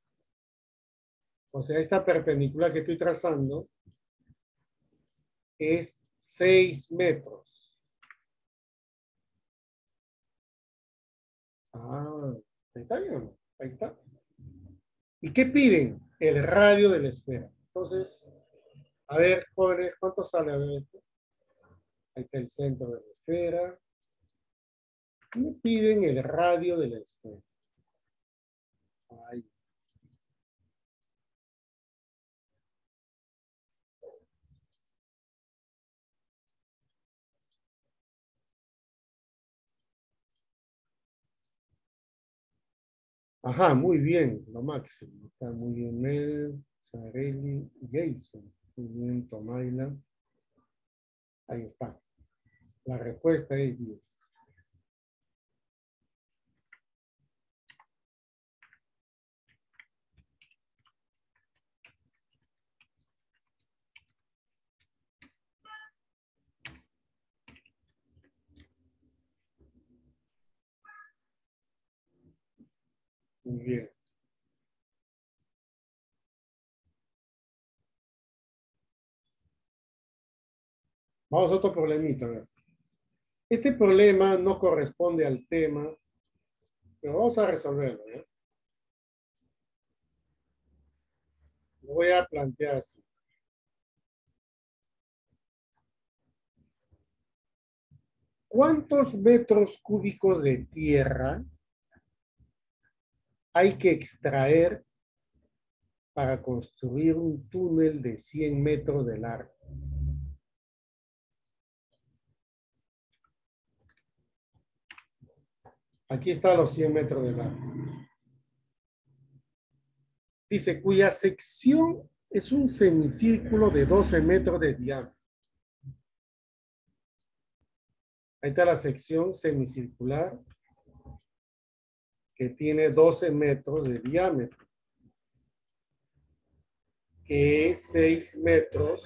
O sea, esta perpendicular que estoy trazando es seis metros. Ah, ahí está bien, ahí está. ¿Y qué piden? El radio de la esfera. Entonces, a ver, jóvenes, ¿cuánto sale? A ver esto. Ahí está el centro de la esfera. Me piden el radio de la esfera. Ahí. Ajá, muy bien, lo máximo. Está muy bien Mel, Sarelli, Jason. Muy bien, Tomaila. Ahí está. La respuesta es diez. Muy bien. Vamos a otro problemita. A ver. Este problema no corresponde al tema, pero vamos a resolverlo. ¿eh? Lo voy a plantear así. ¿Cuántos metros cúbicos de tierra hay que extraer para construir un túnel de cien metros de largo? Aquí están los cien metros de largo. Dice, cuya sección es un semicírculo de doce metros de diámetro. Ahí está la sección semicircular que tiene doce metros de diámetro, que es seis metros.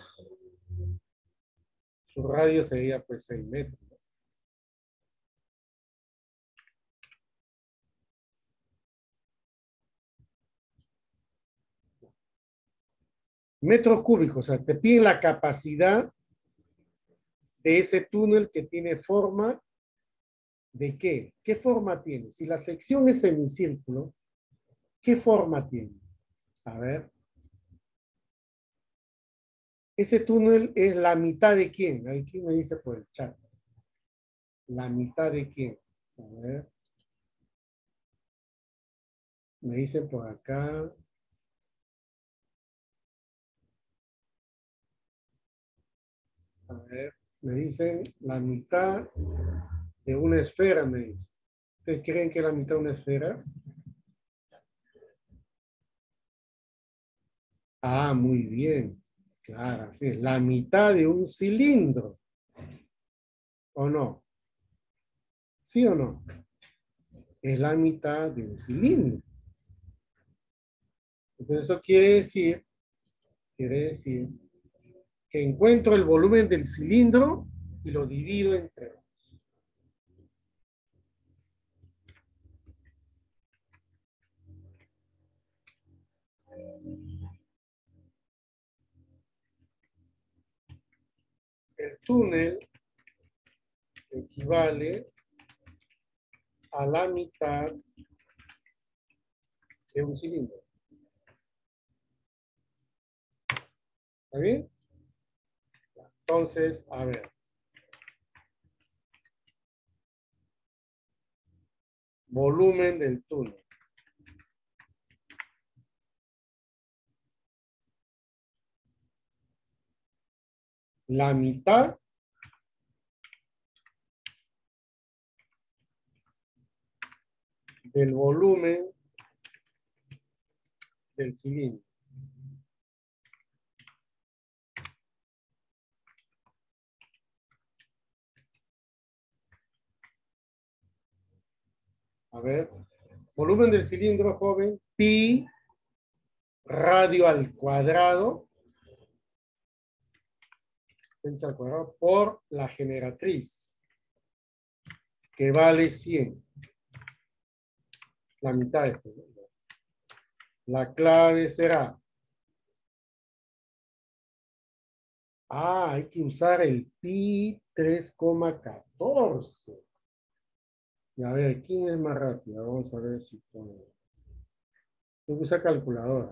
Su radio sería pues seis metros. Metros cúbicos, o sea, te piden la capacidad de ese túnel que tiene forma de qué. ¿Qué forma tiene? Si la sección es semicírculo, ¿qué forma tiene? A ver. Ese túnel es la mitad de quién. Aquí me dice por el chat. La mitad de quién. A ver. Me dicen por acá. A ver. Me dicen la mitad de una esfera, me dicen. ¿Ustedes creen que es la mitad de una esfera? Ah, muy bien. Claro, así es. La mitad de un cilindro. ¿O no? ¿Sí o no? Es la mitad de un cilindro. Entonces eso quiere decir, quiere decir que encuentro el volumen del cilindro y lo divido entre dos. El túnel equivale a la mitad de un cilindro. ¿Está bien? Entonces, a ver. Volumen del túnel. La mitad del volumen del cilindro. A ver, volumen del cilindro, joven, pi radio al cuadrado, al cuadrado por la generatriz, que vale cien. La mitad de esto. La clave será, ah, hay que usar el pi tres coma catorce. Y a ver, ¿quién es más rápido? Vamos a ver si puedo. Usa calculadora.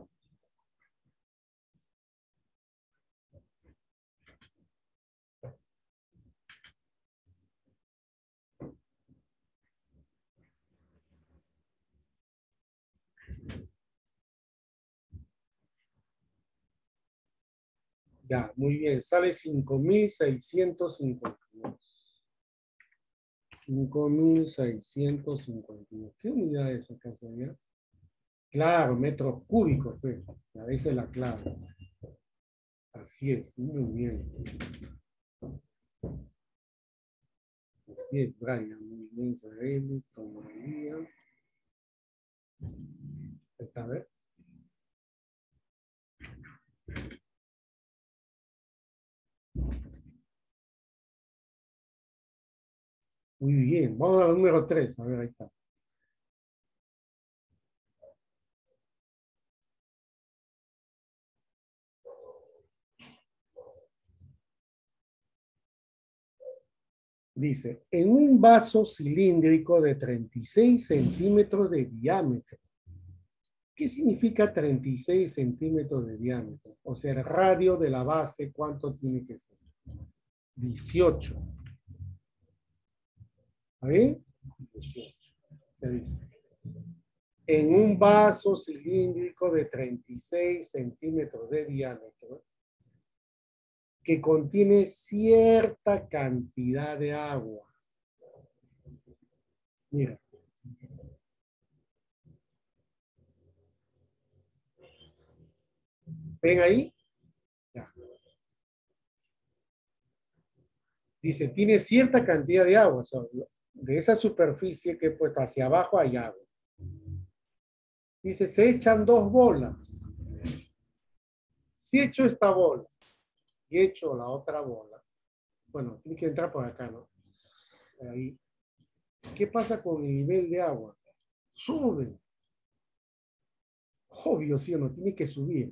Ya, muy bien. Sale cinco mil seiscientos cincuenta y dos. cinco mil seiscientos cincuenta y dos. ¿Qué unidad es acá, señor? Claro, metros cúbicos, pues. Esa es la clave. Así es, muy bien. Así es, Brian. Muy bien, Isabel. Tomaría. Está, a ver. Muy bien. Vamos al número tres. A ver, ahí está. Dice, en un vaso cilíndrico de treinta y seis centímetros de diámetro. ¿Qué significa treinta y seis centímetros de diámetro? O sea, el radio de la base, ¿cuánto tiene que ser? dieciocho. ¿Está bien? dieciocho. ¿Qué dice? En un vaso cilíndrico de treinta y seis centímetros de diámetro que contiene cierta cantidad de agua. Mira. ¿Ven ahí? Ya. Dice, tiene cierta cantidad de agua. O sea, de esa superficie que he puesto hacia abajo hay agua. Dice, se echan dos bolas. Si echo esta bola y echo la otra bola, bueno, tiene que entrar por acá, ¿no? Ahí. ¿Qué pasa con el nivel de agua? Sube. Obvio, sí o no, tiene que subir.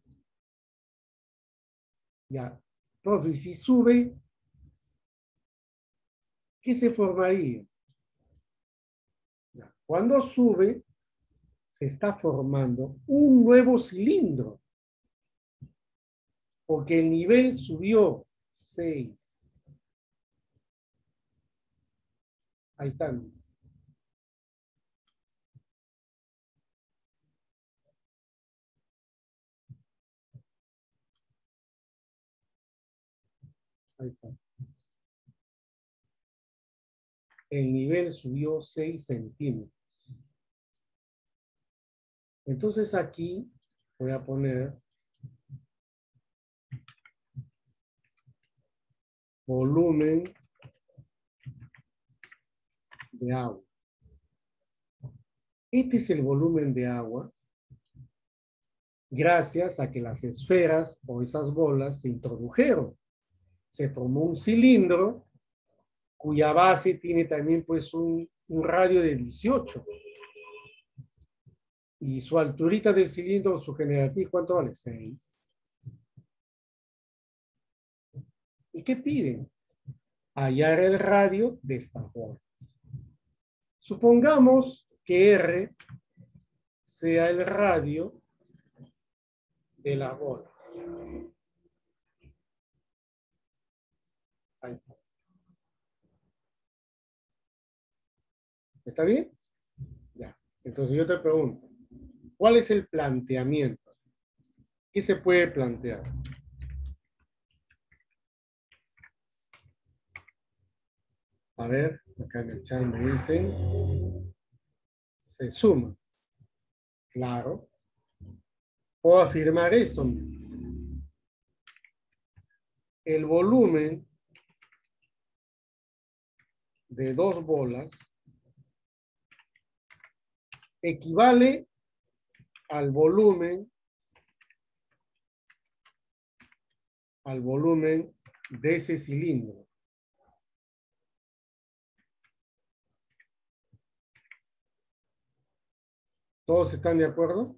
Ya. Profe, si sube, ¿qué se formaría? Ya. Cuando sube, se está formando un nuevo cilindro. Porque el nivel subió seis. Ahí están. Ahí está. El nivel subió seis centímetros. Entonces aquí voy a poner volumen de agua. Este es el volumen de agua gracias a que las esferas o esas bolas se introdujeron. Se formó un cilindro cuya base tiene también pues un, un radio de dieciocho. Y su alturita del cilindro, su generativo, ¿cuánto vale? seis. ¿Y qué piden? Hallar el radio de estas bolas. Supongamos que R sea el radio de las bolas. Ahí está. ¿Está bien? Ya. Entonces yo te pregunto, ¿cuál es el planteamiento? ¿Qué se puede plantear? A ver, acá en el chat me dicen, se suma. Claro. Puedo afirmar esto. El volumen de dos bolas equivale al volumen al volumen de ese cilindro. ¿Todos están de acuerdo?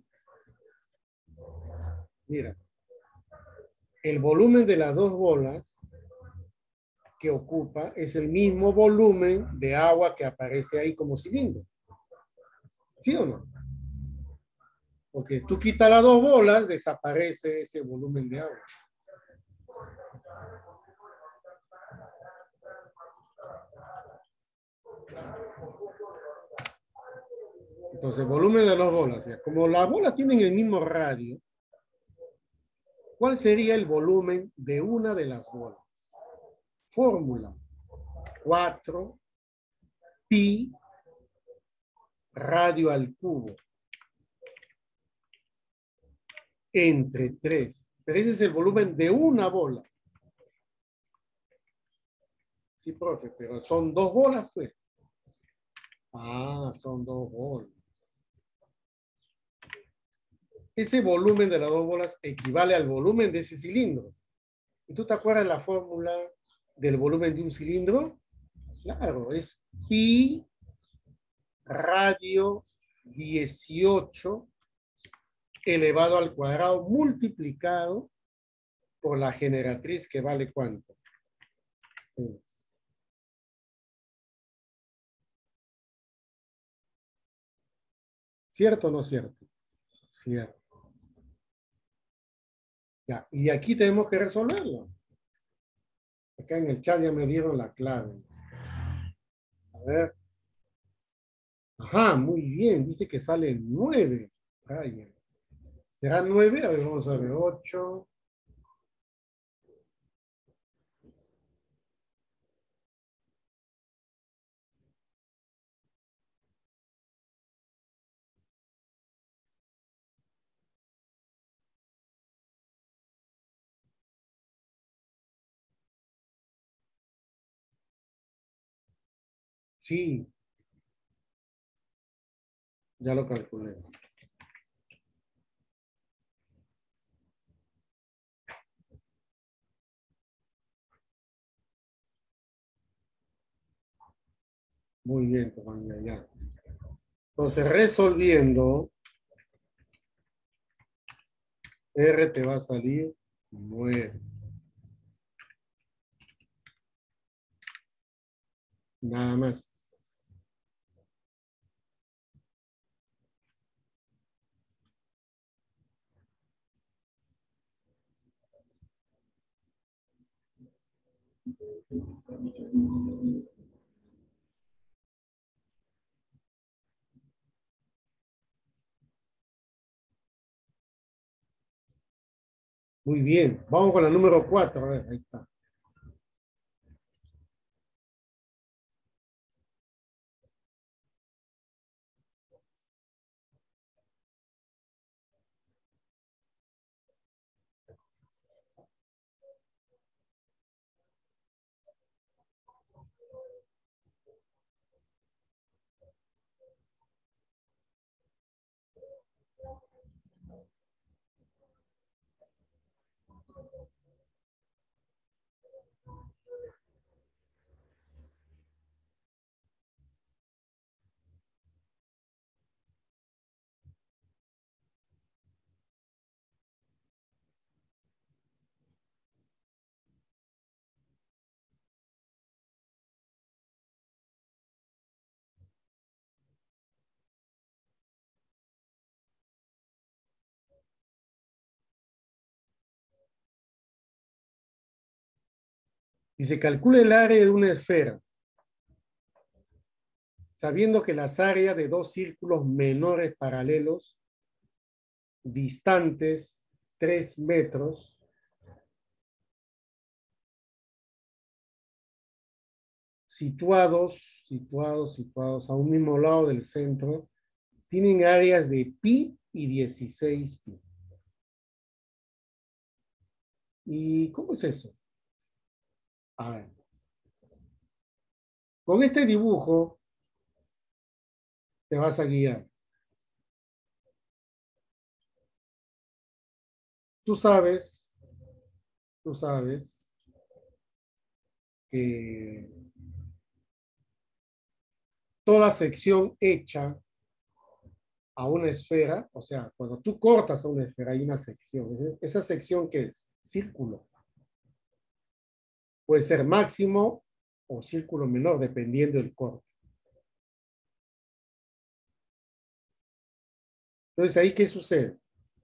Mira, el volumen de las dos bolas que ocupa es el mismo volumen de agua que aparece ahí como cilindro. ¿Sí o no? Porque tú quitas las dos bolas, desaparece ese volumen de agua. Entonces, volumen de las bolas. Como las bolas tienen el mismo radio, ¿cuál sería el volumen de una de las bolas? Fórmula. cuatro pi radio al cubo entre tres. Pero ese es el volumen de una bola. Sí, profe, pero son dos bolas, pues. Ah, son dos bolas. Ese volumen de las dos bolas equivale al volumen de ese cilindro. ¿Y tú te acuerdas la fórmula del volumen de un cilindro? Claro, es pi radio dieciocho elevado al cuadrado multiplicado por la generatriz que vale ¿cuánto? seis. ¿Cierto o no cierto? Cierto. Ya, y aquí tenemos que resolverlo. Acá en el chat ya me dieron la clave. A ver. Ajá, muy bien. Dice que sale nueve. Vaya. ¿Será nueve? A ver, vamos a ver. Ocho. Sí, ya lo calculé. Muy bien, compañía, ya. Entonces, resolviendo, R te va a salir nueve. Nada más. Muy bien. Vamos con la número cuatro. A ver, ahí está. Dice, calcula el área de una esfera, sabiendo que las áreas de dos círculos menores paralelos, distantes tres metros, situados, situados, situados a un mismo lado del centro, tienen áreas de pi y dieciséis pi. ¿Y cómo es eso? A ver. Con este dibujo te vas a guiar. Tú sabes, tú sabes que toda sección hecha a una esfera, o sea, cuando tú cortas a una esfera hay una sección. ¿Esa sección qué es? Círculo. Puede ser máximo o círculo menor, dependiendo del corte. Entonces, ¿ahí qué sucede?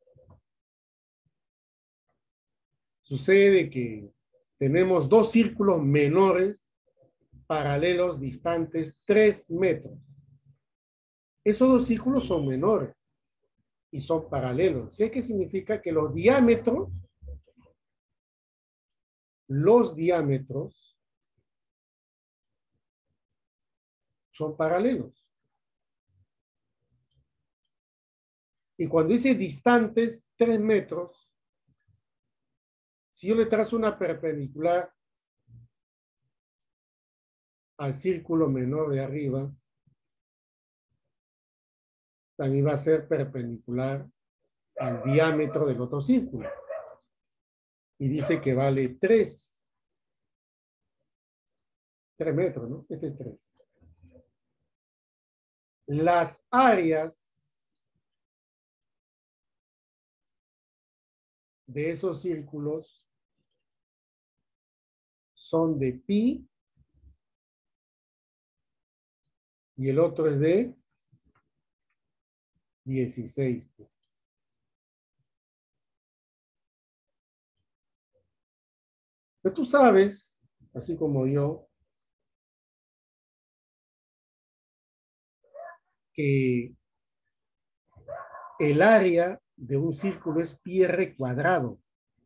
Sucede que tenemos dos círculos menores, paralelos, distantes, tres metros. Esos dos círculos son menores y son paralelos. ¿Sí? ¿Qué significa? Que los diámetros, los diámetros son paralelos. Y cuando dice distantes, tres metros, si yo le trazo una perpendicular al círculo menor de arriba, también va a ser perpendicular al diámetro del otro círculo. Y dice que vale tres. tres metros, ¿no? Este es tres. Las áreas de esos círculos son de pi y el otro es de dieciséis. Pero tú sabes, así como yo, que el área de un círculo es pi r cuadrado.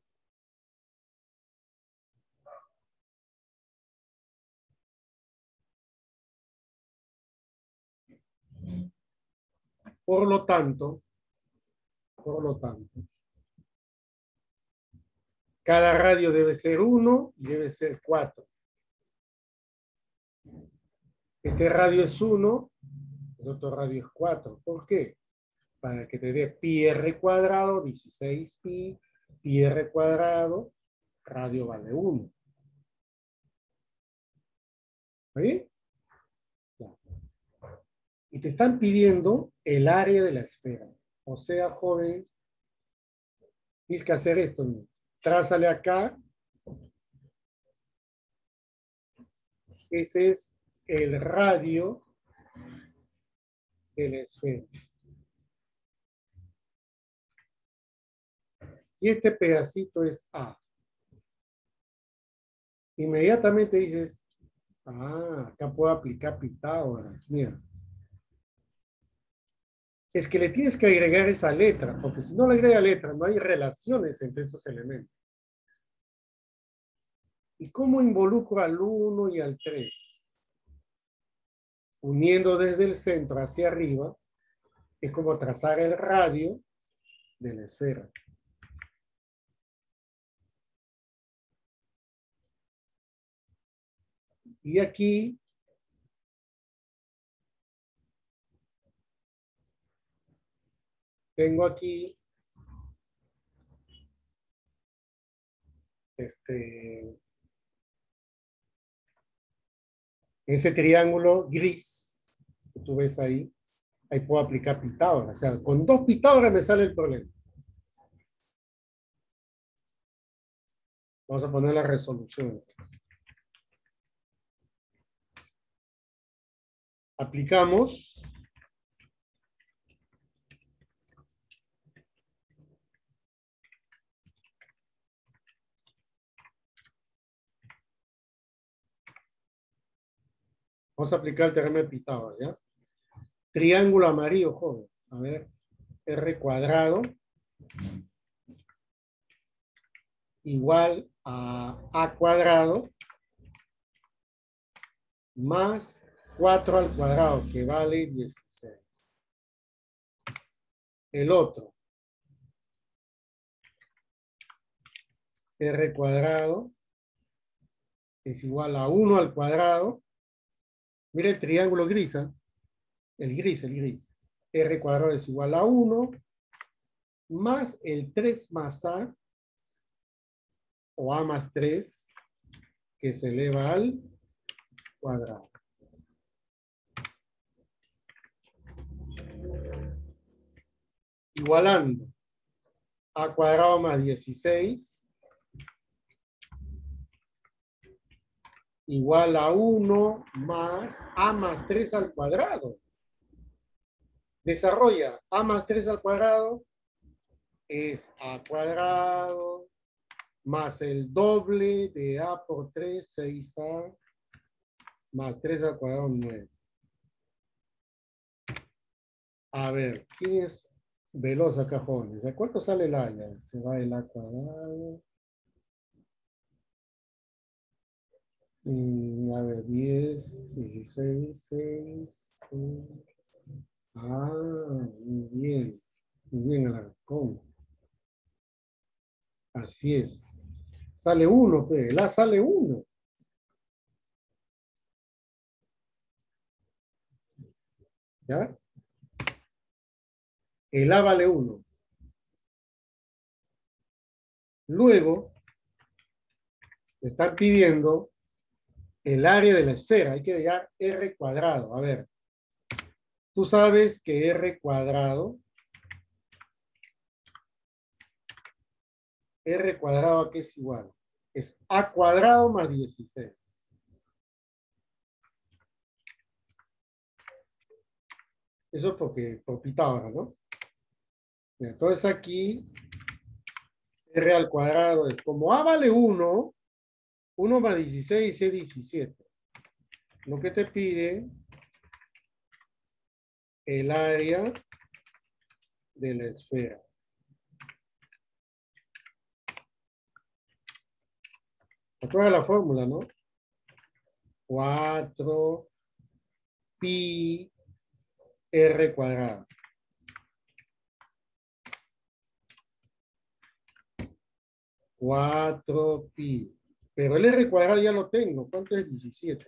Por lo tanto, por lo tanto, cada radio debe ser uno y debe ser cuatro. Este radio es uno, el otro radio es cuatro. ¿Por qué? Para que te dé pi r cuadrado, dieciséis pi, pi r cuadrado, radio vale uno. ¿Sí? Y te están pidiendo el área de la esfera. O sea, joven, tienes que hacer esto. ¿No? Trázale acá. Ese es el radio de la esfera. Y este pedacito es A. Inmediatamente dices, ah, acá puedo aplicar Pitágoras. Mira. Es que le tienes que agregar esa letra, porque si no le agrega letra, no hay relaciones entre esos elementos. ¿Y cómo involucro al uno y al tres? Uniendo desde el centro hacia arriba, es como trazar el radio de la esfera. Y aquí tengo aquí este ese triángulo gris que tú ves ahí, ahí puedo aplicar Pitágoras. O sea, con dos Pitágoras me sale el problema. Vamos a poner la resolución. Aplicamos. Vamos a aplicar el teorema de Pitágoras, ¿ya? Triángulo amarillo, joven. A ver, R cuadrado igual a A cuadrado más cuatro al cuadrado, que vale dieciséis. El otro, R cuadrado es igual a uno al cuadrado. Mira el triángulo gris, ¿eh? El gris, el gris. R cuadrado es igual a uno más el tres más A, o A más tres, que se eleva al cuadrado. Igualando. A cuadrado más dieciséis igual a uno más A más tres al cuadrado. Desarrolla A más tres al cuadrado es A cuadrado más el doble de A por tres, seis A, más tres al cuadrado, nueve. A ver, ¿quién es veloz acá, jóvenes? ¿A cuánto sale el A? Ya se va el A cuadrado. Y, a ver, diez, dieciséis, seis, seis. Ah, muy bien. Muy bien, Alarcón. Así es. Sale uno, pues. El A sale uno. ¿Ya? El A vale uno. Luego, me están pidiendo el área de la esfera. Hay que llegar R cuadrado. A ver. Tú sabes que R cuadrado, R cuadrado ¿a qué es igual? Es A cuadrado más dieciséis. Eso es porque, por Pitágoras, ¿no? Entonces aquí, R al cuadrado es como A vale uno, uno más dieciséis es diecisiete. Lo que te pide el área de la esfera. ¿Recuerda la fórmula, no? cuatro pi r cuadrado. cuatro pi. Pero el r cuadrado ya lo tengo. ¿Cuánto es diecisiete?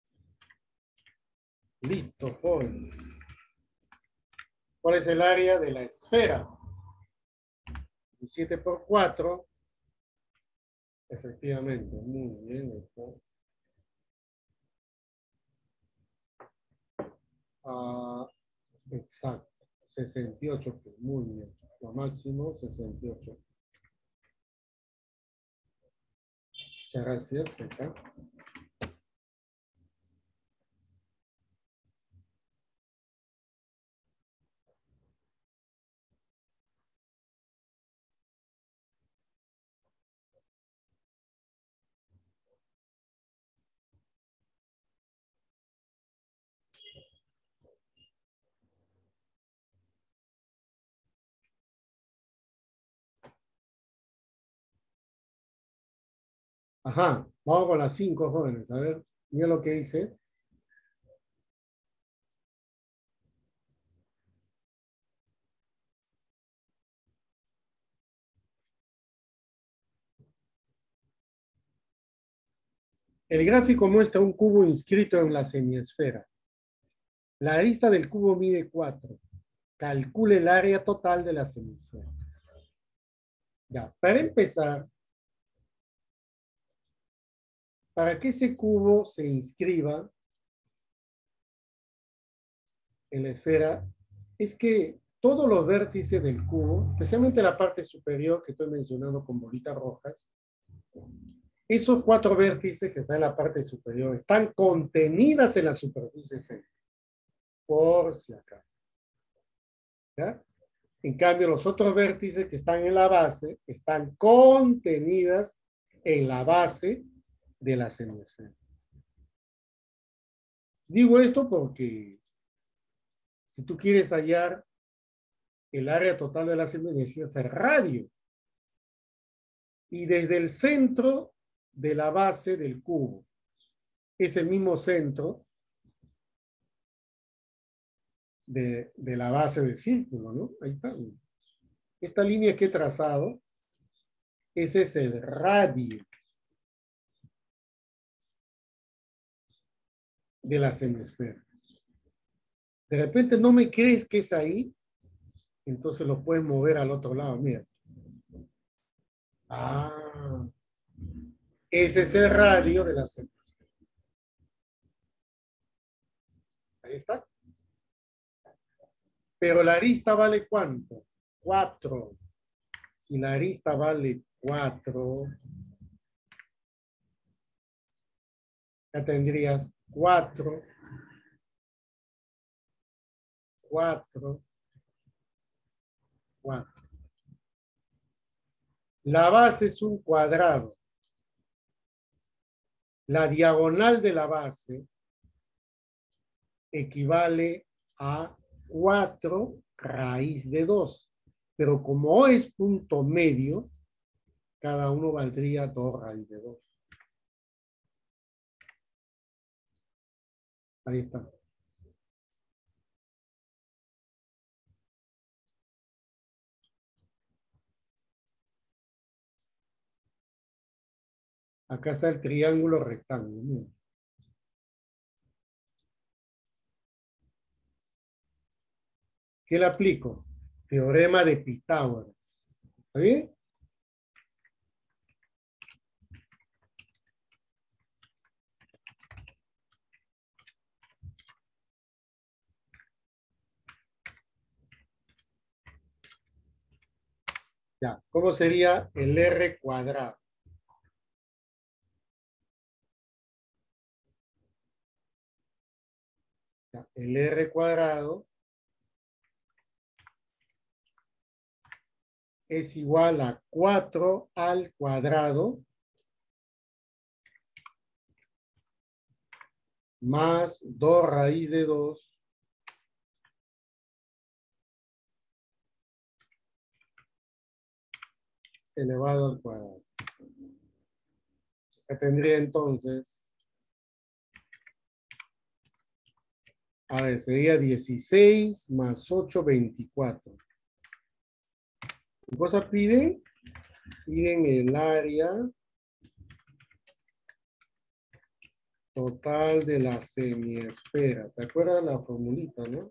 Listo, jóvenes. ¿Cuál es el área de la esfera? diecisiete por cuatro. Efectivamente, muy bien. Ah, exacto. sesenta y ocho. Muy bien. Lo máximo, sesenta y ocho. Muchas gracias. Acá. Ajá, vamos con las cinco jóvenes. A ver, mira lo que dice. El gráfico muestra un cubo inscrito en la semiesfera. La arista del cubo mide cuatro. Calcule el área total de la semiesfera. Ya, para empezar, para que ese cubo se inscriba en la esfera, es que todos los vértices del cubo, especialmente la parte superior que estoy mencionando con bolitas rojas, esos cuatro vértices que están en la parte superior están contenidas en la superficie G, por si acaso. ¿Ya? En cambio, los otros vértices que están en la base están contenidas en la base de la semiesfera. Digo esto porque si tú quieres hallar el área total de la semiesfera, necesitas el radio. Y desde el centro de la base del cubo, ese mismo centro de, de la base del círculo, ¿no? Ahí está. Esta línea que he trazado, ese es el radio de la semiesfera. De repente no me crees que es ahí, entonces lo puedes mover al otro lado, mira. Ah, ese es el radio de la semiesfera. Ahí está. Pero la arista vale ¿cuánto? cuatro. Si la arista vale cuatro, ya tendrías cuatro, cuatro, cuatro. La base es un cuadrado. La diagonal de la base equivale a cuatro raíz de dos. Pero como es punto medio, cada uno valdría dos raíz de dos. Ahí está. Acá está el triángulo rectángulo. Mira. ¿Qué le aplico? Teorema de Pitágoras. ¿Está bien? Ya, ¿cómo sería el R cuadrado? Ya, el R cuadrado es igual a cuatro al cuadrado más dos raíz de dos elevado al cuadrado. Que tendría entonces, a ver, sería dieciséis más ocho, veinticuatro. ¿Qué cosa piden? Piden el área total de la semiesfera. ¿Te acuerdas la formulita, no?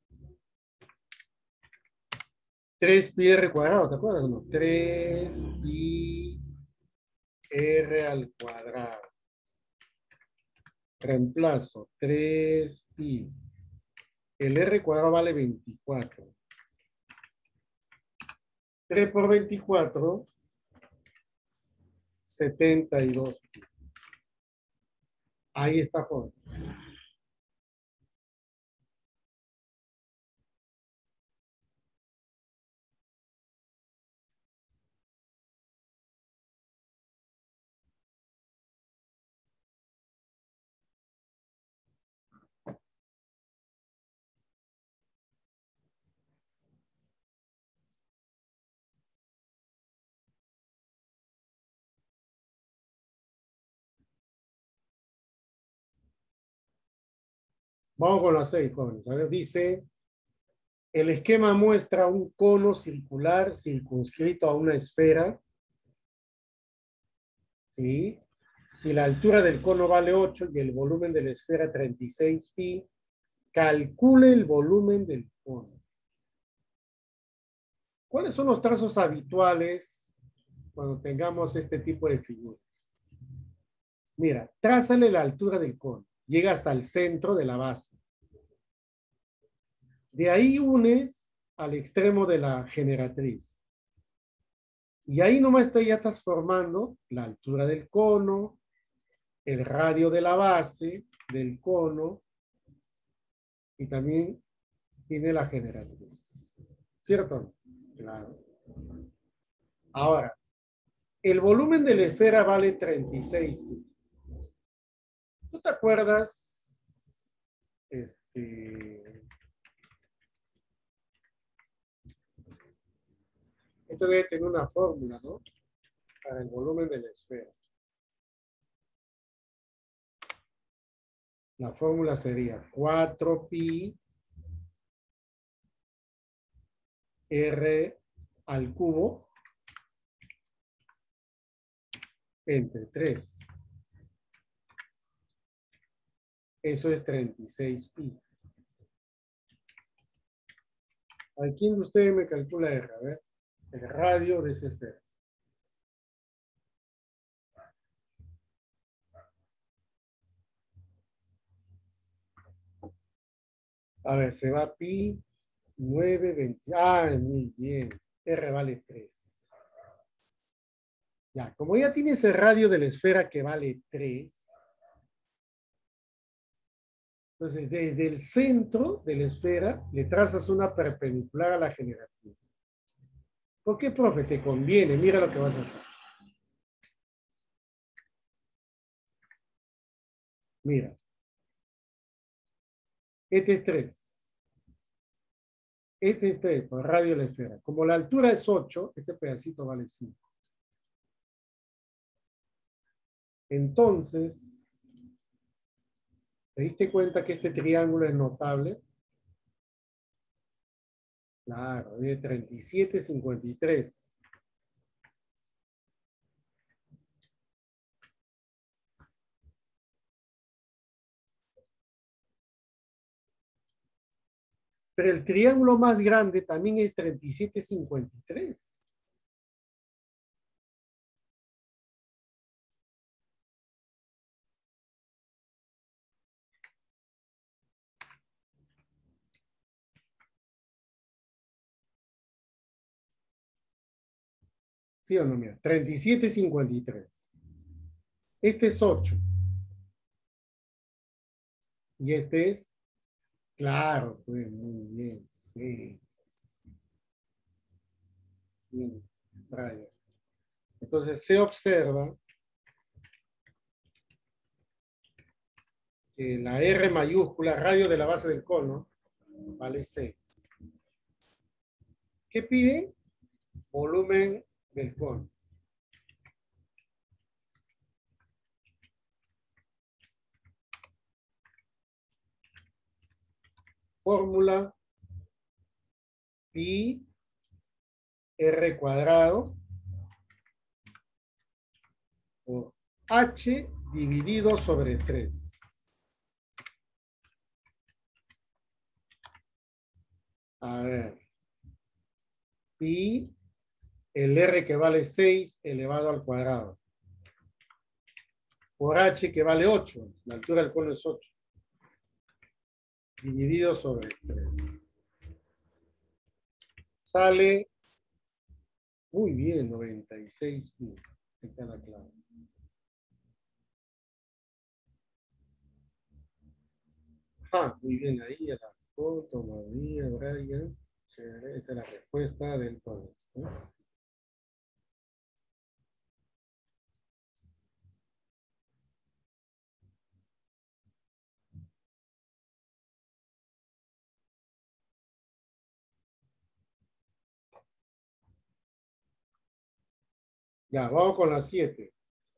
tres pi r cuadrado, ¿te acuerdas o no? tres pi r al cuadrado. Reemplazo, tres pi. El r cuadrado vale veinticuatro. tres por veinticuatro, setenta y dos. Ahí está, Jorge. Vamos con las seis, jóvenes. A ver, dice, el esquema muestra un cono circular circunscrito a una esfera. ¿Sí? Si la altura del cono vale ocho y el volumen de la esfera treinta y seis pi, calcule el volumen del cono. ¿Cuáles son los trazos habituales cuando tengamos este tipo de figuras? Mira, trázale la altura del cono. Llega hasta el centro de la base. De ahí unes al extremo de la generatriz. Y ahí nomás te ya estás formando la altura del cono, el radio de la base del cono y también tiene la generatriz. ¿Cierto? Claro. Ahora, el volumen de la esfera vale treinta y seis. ¿Tú te acuerdas? Este... Esto debe tener una fórmula, ¿no? Para el volumen de la esfera. La fórmula sería cuatro pi r al cubo entre tres. Eso es treinta y seis pi. ¿A quién de ustedes me calcula R? A ver, el radio de esa esfera. A ver, se va pi, nueve, veinte. Ah, muy bien. R vale tres. Ya, como ya tienes el radio de la esfera que vale tres, entonces desde el centro de la esfera le trazas una perpendicular a la generatriz. ¿Por qué, profe? Te conviene. Mira lo que vas a hacer. Mira. Este es tres. Este es tres, por radio de la esfera. Como la altura es ocho, este pedacito vale cinco. Entonces, ¿te diste cuenta que este triángulo es notable? Claro, de treinta y siete, cincuenta y tres. Pero el triángulo más grande también es treinta y siete, cincuenta y tres. ¿Sí o no? Mira, treinta y siete, cincuenta y tres. Este es ocho. Y este es, claro, pues muy bien, sí. Bien, Brian. Entonces se observa que la R mayúscula, radio de la base del cono, vale seis. ¿Qué piden? Volumen del cono. fórmula pi r cuadrado por h dividido sobre tres. A ver. Pi, el r que vale seis elevado al cuadrado. Por h que vale ocho. La altura del cono es ocho. Dividido sobre tres. Sale muy bien, noventa y seis mil. Ahí está la clave. Ah, muy bien, ahí la foto, María, Brian. Esa es la respuesta del cono. ¿No? Ya, vamos con la siete.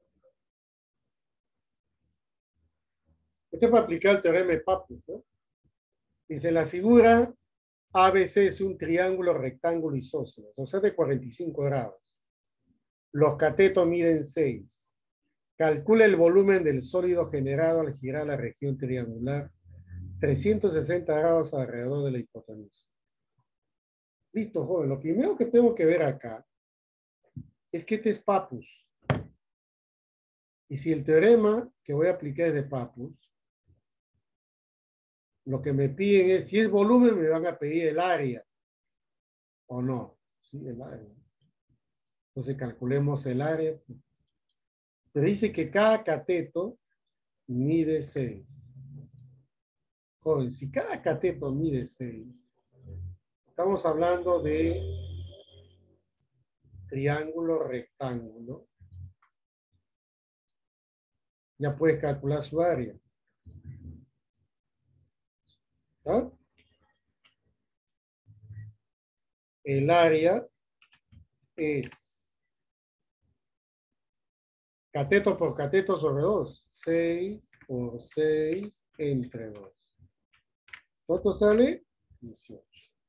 Este es para aplicar el teorema de Pappus, ¿no? Dice, la figura A B C es un triángulo rectángulo isósceles, o sea, de cuarenta y cinco grados. Los catetos miden seis. Calcula el volumen del sólido generado al girar la región triangular trescientos sesenta grados alrededor de la hipotenusa. Listo, joven. Lo primero que tengo que ver acá es que este es Pappus. Y si el teorema que voy a aplicar es de Pappus, lo que me piden es, si es volumen, me van a pedir el área. ¿O no? Sí, el área. Entonces calculemos el área. Pero dice que cada cateto mide seis. Joven, si cada cateto mide seis, estamos hablando de triángulo rectángulo. Ya puedes calcular su área. ¿Ah? El área es cateto por cateto sobre dos. seis por seis entre dos. ¿Cuánto sale? dieciocho.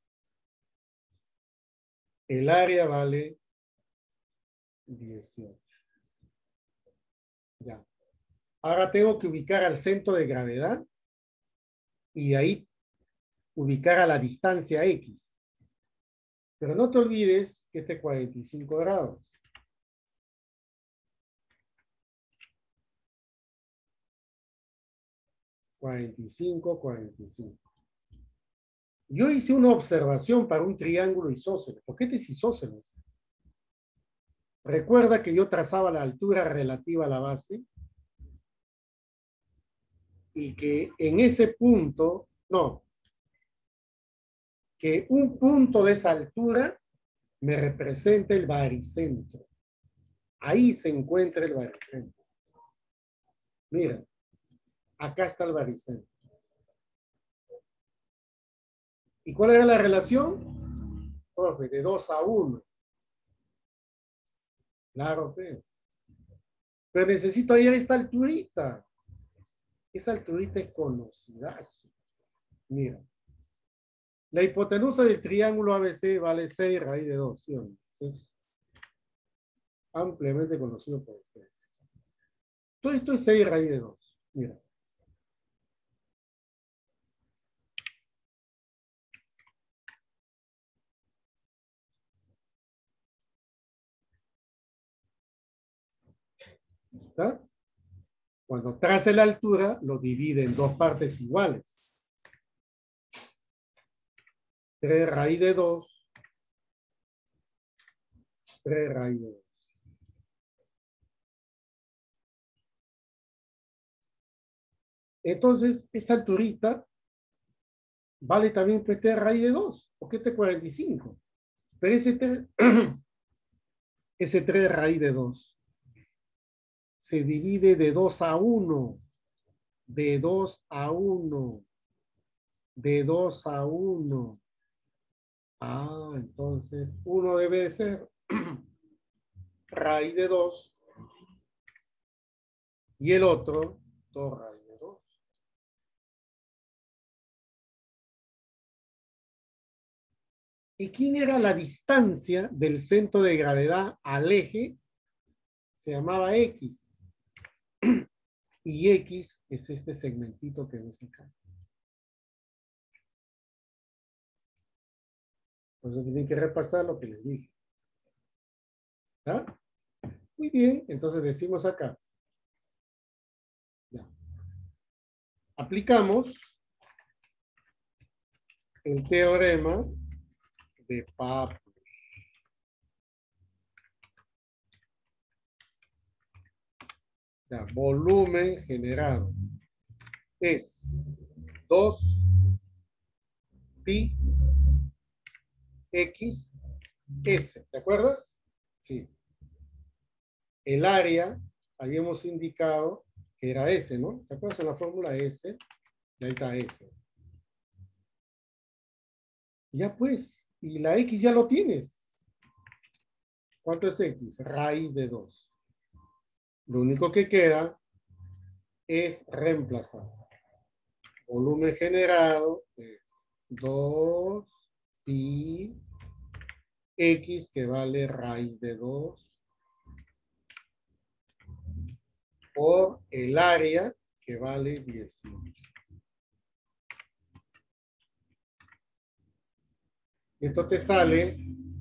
El área vale dieciocho. Ya. Ahora tengo que ubicar al centro de gravedad y de ahí ubicar a la distancia X. Pero no te olvides que este es cuarenta y cinco grados. cuarenta y cinco, cuarenta y cinco. Yo hice una observación para un triángulo isósceles. ¿Por qué este es isósceles? Recuerda que yo trazaba la altura relativa a la base y que en ese punto, no, que un punto de esa altura me representa el baricentro. Ahí se encuentra el baricentro. Mira, acá está el baricentro. ¿Y cuál era la relación? Profe, de dos a uno. Claro, pero. Pero necesito hallar esta alturita. Esa alturita es conocida. Mira. La hipotenusa del triángulo A B C vale seis raíz de dos. ¿Sí o no? Es ampliamente conocido por ustedes. Todo esto es seis raíz de dos. Mira. ¿Está? Cuando trace la altura, lo divide en dos partes iguales. tres raíz de dos. tres raíz de dos. Entonces, esta alturita vale también pues tres raíz de dos, porque este es cuarenta y cinco. Pero ese tres, ese tres raíz de dos se divide de dos a uno. De dos a uno. De dos a uno. Ah, entonces uno debe de ser raíz de dos y el otro dos raíz de dos. ¿Y quién era la distancia del centro de gravedad al eje? Se llamaba X. Y X es este segmentito que ves acá. Por eso tienen que repasar lo que les dije. ¿Ah? Muy bien, entonces decimos acá. Ya. Aplicamos el teorema de Pappus. Ya, volumen generado es dos pi x s. ¿Te acuerdas? Sí. El área, habíamos indicado que era S, ¿no? ¿Te acuerdas en la fórmula S? Y ahí está S. Ya pues, y la X ya lo tienes. ¿Cuánto es X? Raíz de dos. Lo único que queda es reemplazar. Volumen generado es dos pi X, que vale raíz de dos, por el área, que vale dieciocho. Esto te sale,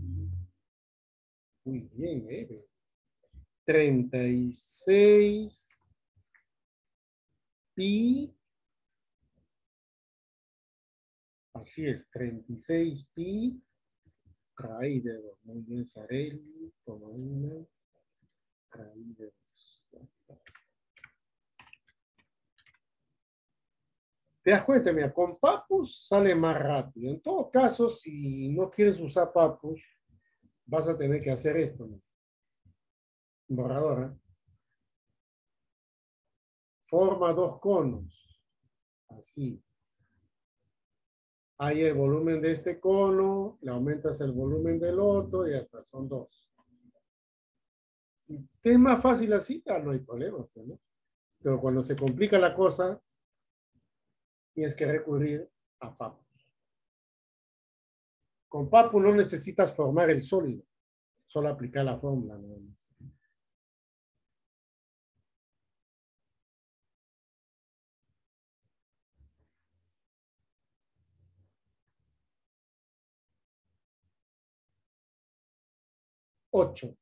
muy bien, ¿eh? treinta y seis pi, así es, treinta y seis pi raíz de dos. Muy bien, Sarelli, toma una, raíz de dos. ¿Te das cuenta? Mira, con Pappus sale más rápido. En todo caso, si no quieres usar Pappus, vas a tener que hacer esto, ¿no? Borrador, ¿eh? Forma dos conos. Así. Hay el volumen de este cono, le aumentas el volumen del otro y hasta son dos. Si te es más fácil así, ya no hay problema, ¿no? Pero cuando se complica la cosa, tienes que recurrir a Pappus. Con Pappus no necesitas formar el sólido, solo aplicar la fórmula, nada más. ocho.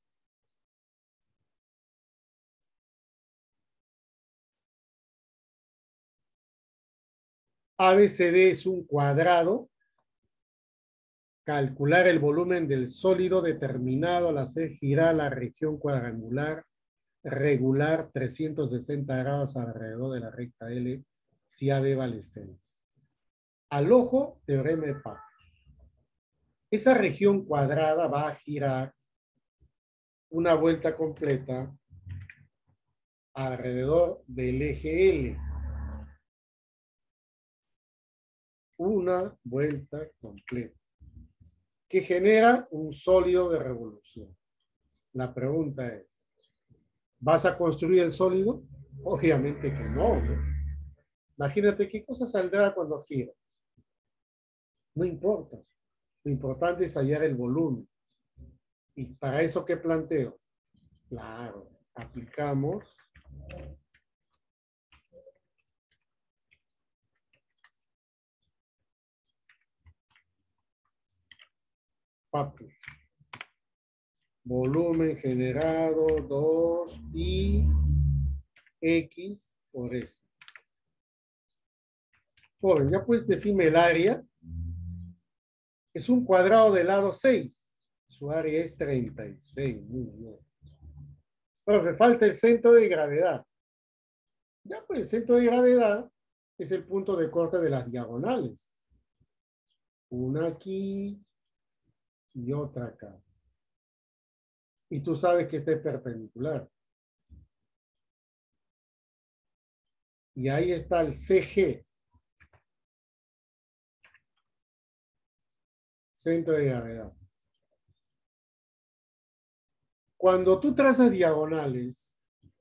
A B C D es un cuadrado. Calcular el volumen del sólido determinado al hacer girar la región cuadrangular regular trescientos sesenta grados alrededor de la recta L si A B vale seis. Al ojo, teorema de Pappus. Esa región cuadrada va a girar una vuelta completa alrededor del eje L. Una vuelta completa, que genera un sólido de revolución. La pregunta es, ¿vas a construir el sólido? Obviamente que no, ¿no? Imagínate qué cosa saldrá cuando gira. No importa. Lo importante es hallar el volumen. ¿Y para eso qué planteo? Claro, aplicamos Pappus. Volumen generado dos pi X por S. Joven, ya puedes decirme el área. Es un cuadrado de lado seis. Su área es treinta y seis. Muy bien. Pero me falta el centro de gravedad. Ya pues el centro de gravedad es el punto de corte de las diagonales. Una aquí y otra acá. Y tú sabes que este es perpendicular. Y ahí está el C G. Centro de gravedad. Cuando tú trazas diagonales,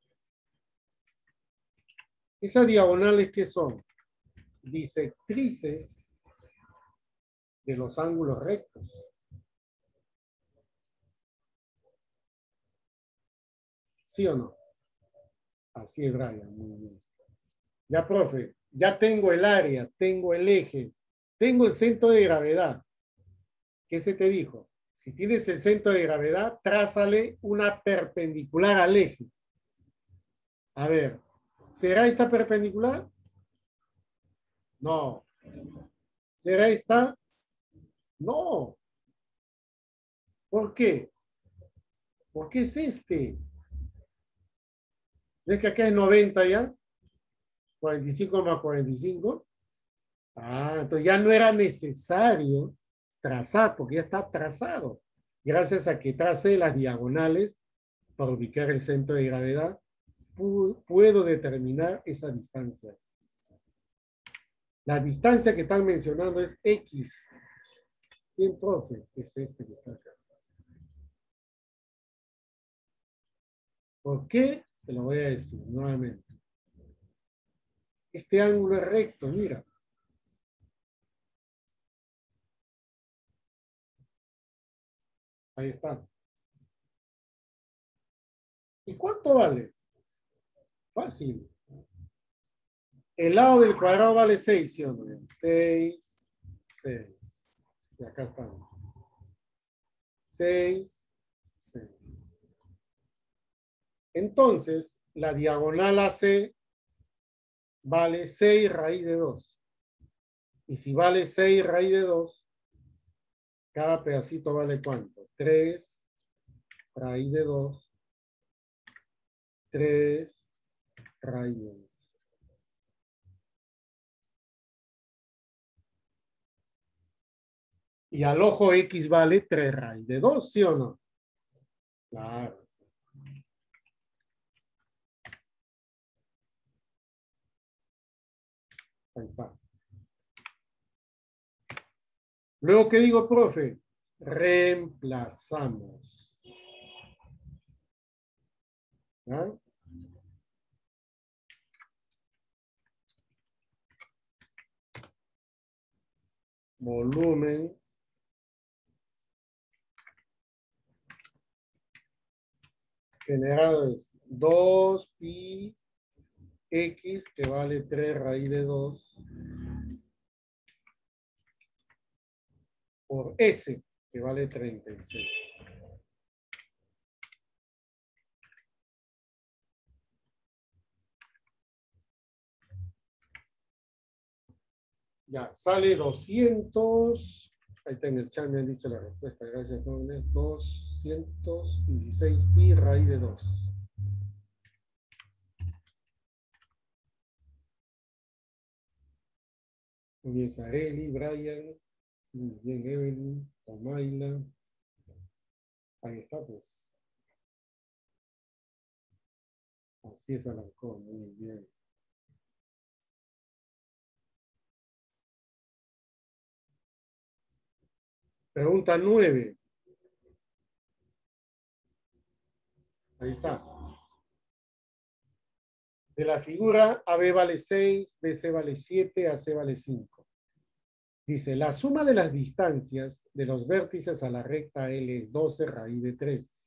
esas diagonales, ¿qué son? Bisectrices de los ángulos rectos. ¿Sí o no? Así es, Brian. Muy bien. Ya, profe, ya tengo el área, tengo el eje, tengo el centro de gravedad. ¿Qué se te dijo? Si tienes el centro de gravedad, trázale una perpendicular al eje. A ver, ¿será esta perpendicular? No. ¿Será esta? No. ¿Por qué? Porque es este. ¿Ves que acá es noventa ya? cuarenta y cinco más cuarenta y cinco. Ah, entonces ya no era necesario trazar, porque ya está trazado. Gracias a que trace las diagonales para ubicar el centro de gravedad, puedo determinar esa distancia. La distancia que están mencionando es X. ¿Quién, profe? Es este que está acá. ¿Por qué? Te lo voy a decir nuevamente. Este ángulo es recto, mira. Ahí está. ¿Y cuánto vale? Fácil. El lado del cuadrado vale seis, ¿sí o no? seis, seis. Y acá estamos. seis, seis. Entonces, la diagonal A C vale seis raíz de dos. Y si vale seis raíz de dos, cada pedacito vale ¿cuánto? tres raíz de dos. tres raíz de dos. Y al ojo X vale tres raíz de dos, ¿sí o no? Claro. Ahí está. Luego, ¿qué digo, profe? Reemplazamos. ¿Ya? Volumen generado es dos pi x, que vale tres raíz de dos, por S, que vale treinta y seis. Ya, sale doscientos. Ahí está en el chat, me han dicho la respuesta. Gracias, jóvenes. doscientos dieciséis pi raíz de dos. Muy bien, Sareli, Brian. Muy bien, Evelyn, Tomaila. Ahí está, pues. Así es, Alarcón. Muy bien. Pregunta nueve. Ahí está. De la figura, A B vale seis, B C vale siete, A C vale cinco. Dice, la suma de las distancias de los vértices a la recta L es doce raíz de tres.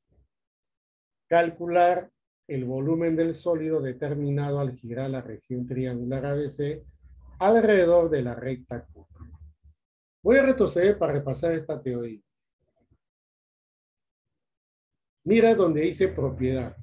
Calcular el volumen del sólido determinado al girar la región triangular A B C alrededor de la recta Q. Voy a retroceder para repasar esta teoría. Mira donde dice propiedad.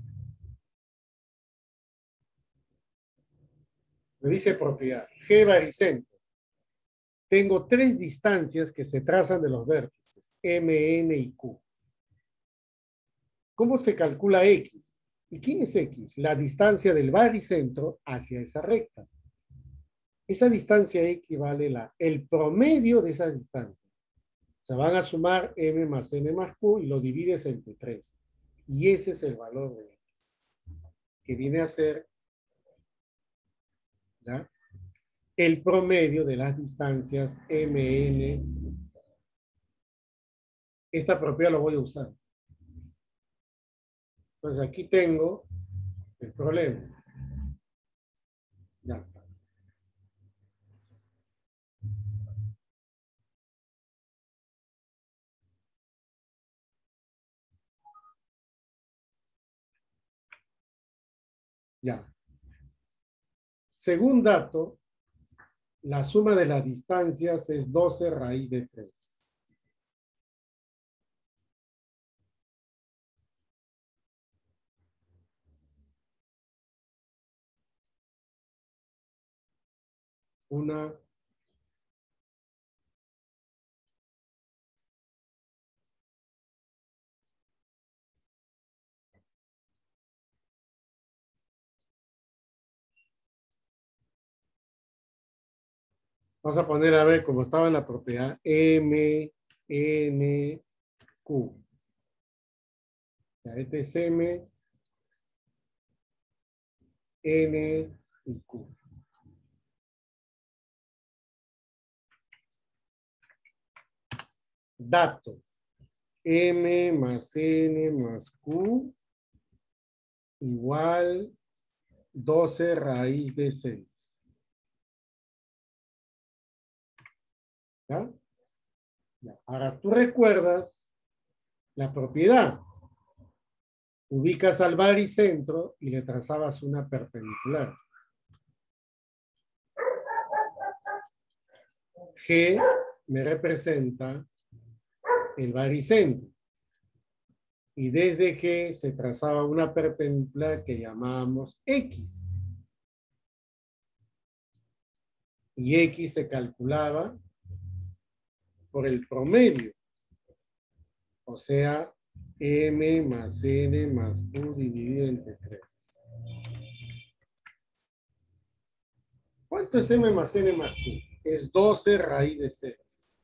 Me dice propiedad. G baricentro. Tengo tres distancias que se trazan de los vértices, M, N y Q. ¿Cómo se calcula X? ¿Y quién es X? La distancia del baricentro hacia esa recta. Esa distancia equivale a el promedio de esas distancias. O sea, van a sumar M más N más Q y lo divides entre tres. Y ese es el valor de X, que viene a ser, ¿ya?, el promedio de las distancias M N. Esta propiedad lo voy a usar. Entonces aquí tengo el problema. Ya está. Ya. Según dato, la suma de las distancias es doce raíz de tres. Una, vamos a poner a ver como estaba en la propiedad M, N, Q. Ya, este es M, N y Q. Dato. M más N más Q igual doce raíz de seis. ¿Ya? Ya. Ahora tú recuerdas la propiedad. Ubicas al baricentro y le trazabas una perpendicular. G me representa el baricentro. Y desde G se trazaba una perpendicular que llamábamos X. Y X se calculaba por el promedio. O sea, M más N más Q dividido entre tres. ¿Cuánto es M más N más Q? Es doce raíz de seis.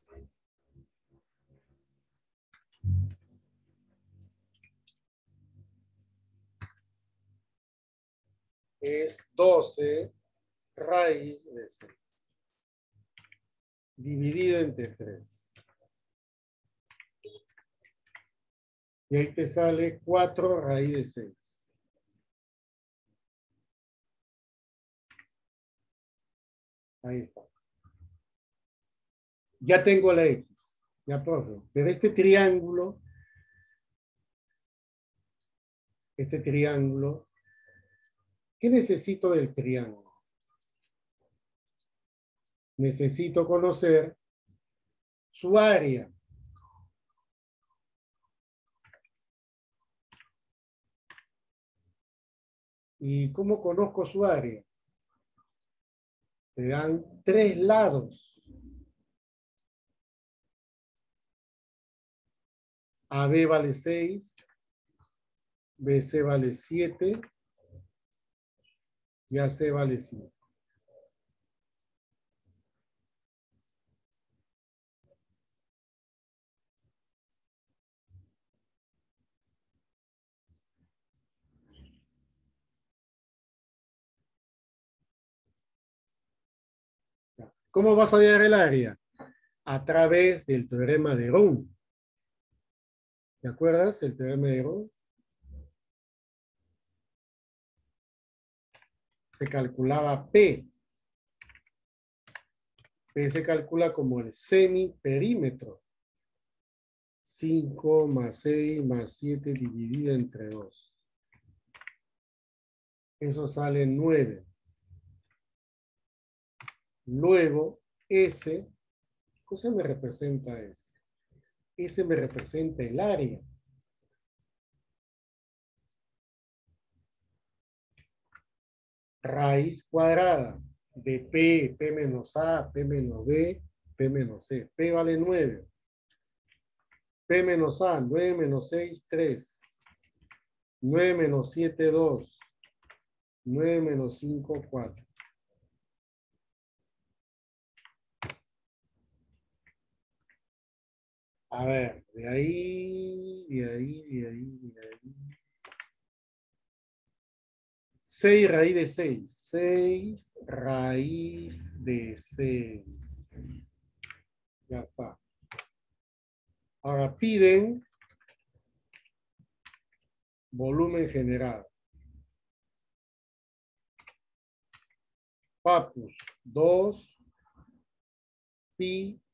Es doce raíz de seis. Dividido entre tres. Y ahí te sale cuatro raíz de seis. Ahí está. Ya tengo la X. Ya, profe. Pero este triángulo, este triángulo, ¿qué necesito del triángulo? Necesito conocer su área. ¿Y cómo conozco su área? Te dan tres lados. A B vale seis, B C vale siete y A C vale cinco. ¿Cómo vas a hallar el área? A través del teorema de Ron. ¿Te acuerdas el teorema de Ron? Se calculaba P. P se calcula como el semiperímetro. cinco más seis más siete dividido entre dos. Eso sale nueve. Luego, S, ¿qué cosa me representa S? S me representa el área. Raíz cuadrada de P, P menos A, P menos B, P menos C. P vale nueve. P menos A, nueve menos seis, tres. nueve menos siete, dos. nueve menos cinco, cuatro. A ver, de ahí, de ahí, de ahí, de ahí. seis raíz de seis. seis raíz de seis. Ya está. Ahora piden volumen general. Papus, dos pi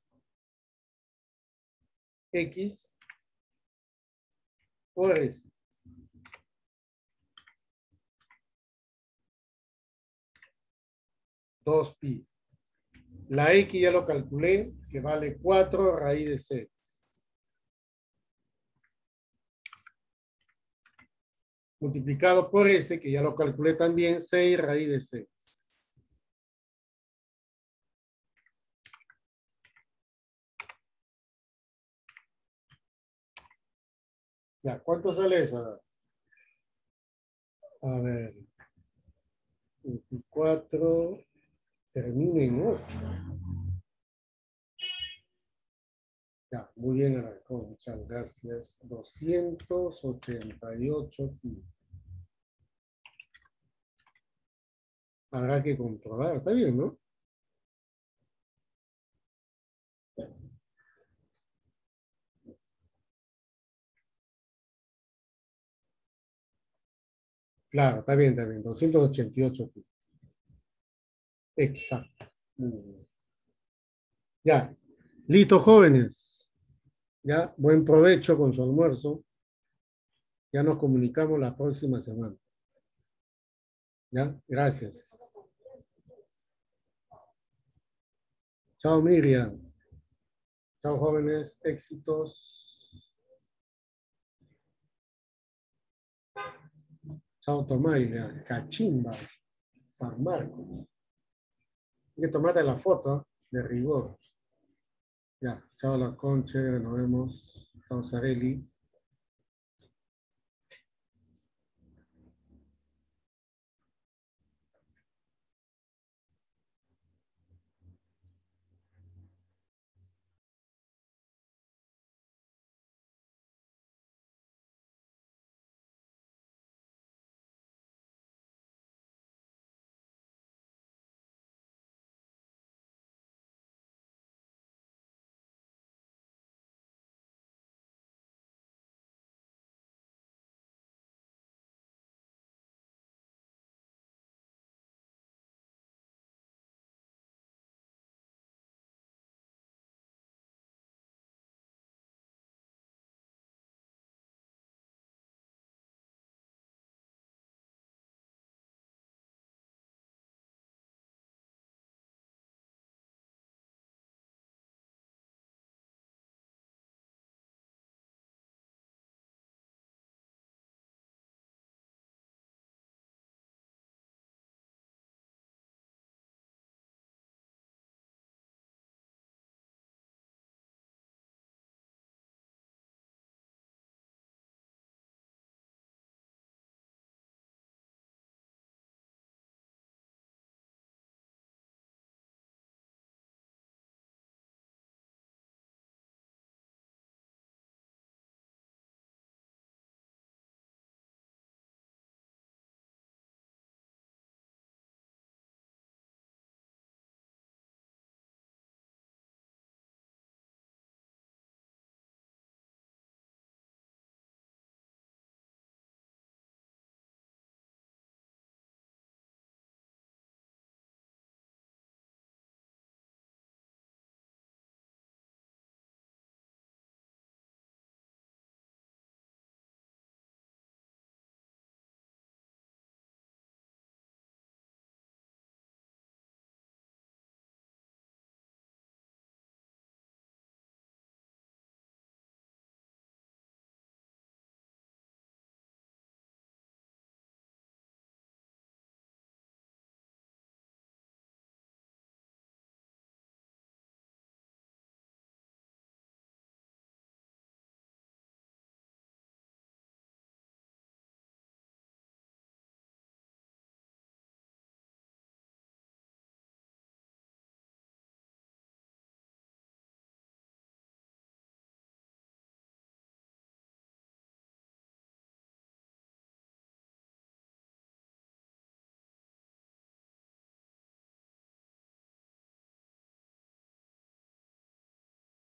x por S. dos pi. La X ya lo calculé, que vale cuatro raíz de seis. Multiplicado por S, que ya lo calculé también, seis raíz de seis. Ya, ¿cuánto sale eso? A ver, veinticuatro, termina en ocho. Ya, muy bien, Alarcón, muchas gracias. doscientos ochenta y ocho pi. Habrá que comprobar, está bien, ¿no? Claro, está bien, está bien, doscientos ochenta y ocho pi. Exacto. Muy bien. Ya, listo, jóvenes. Ya, buen provecho con su almuerzo. Ya nos comunicamos la próxima semana. Ya, gracias. Chao, Miriam. Chao, jóvenes. Éxitos. Chao, Tomaylia. Cachimba. San Marcos. Hay que tomarte la foto de rigor. Ya, chao, la Conche. Nos vemos. Chao, Sareli.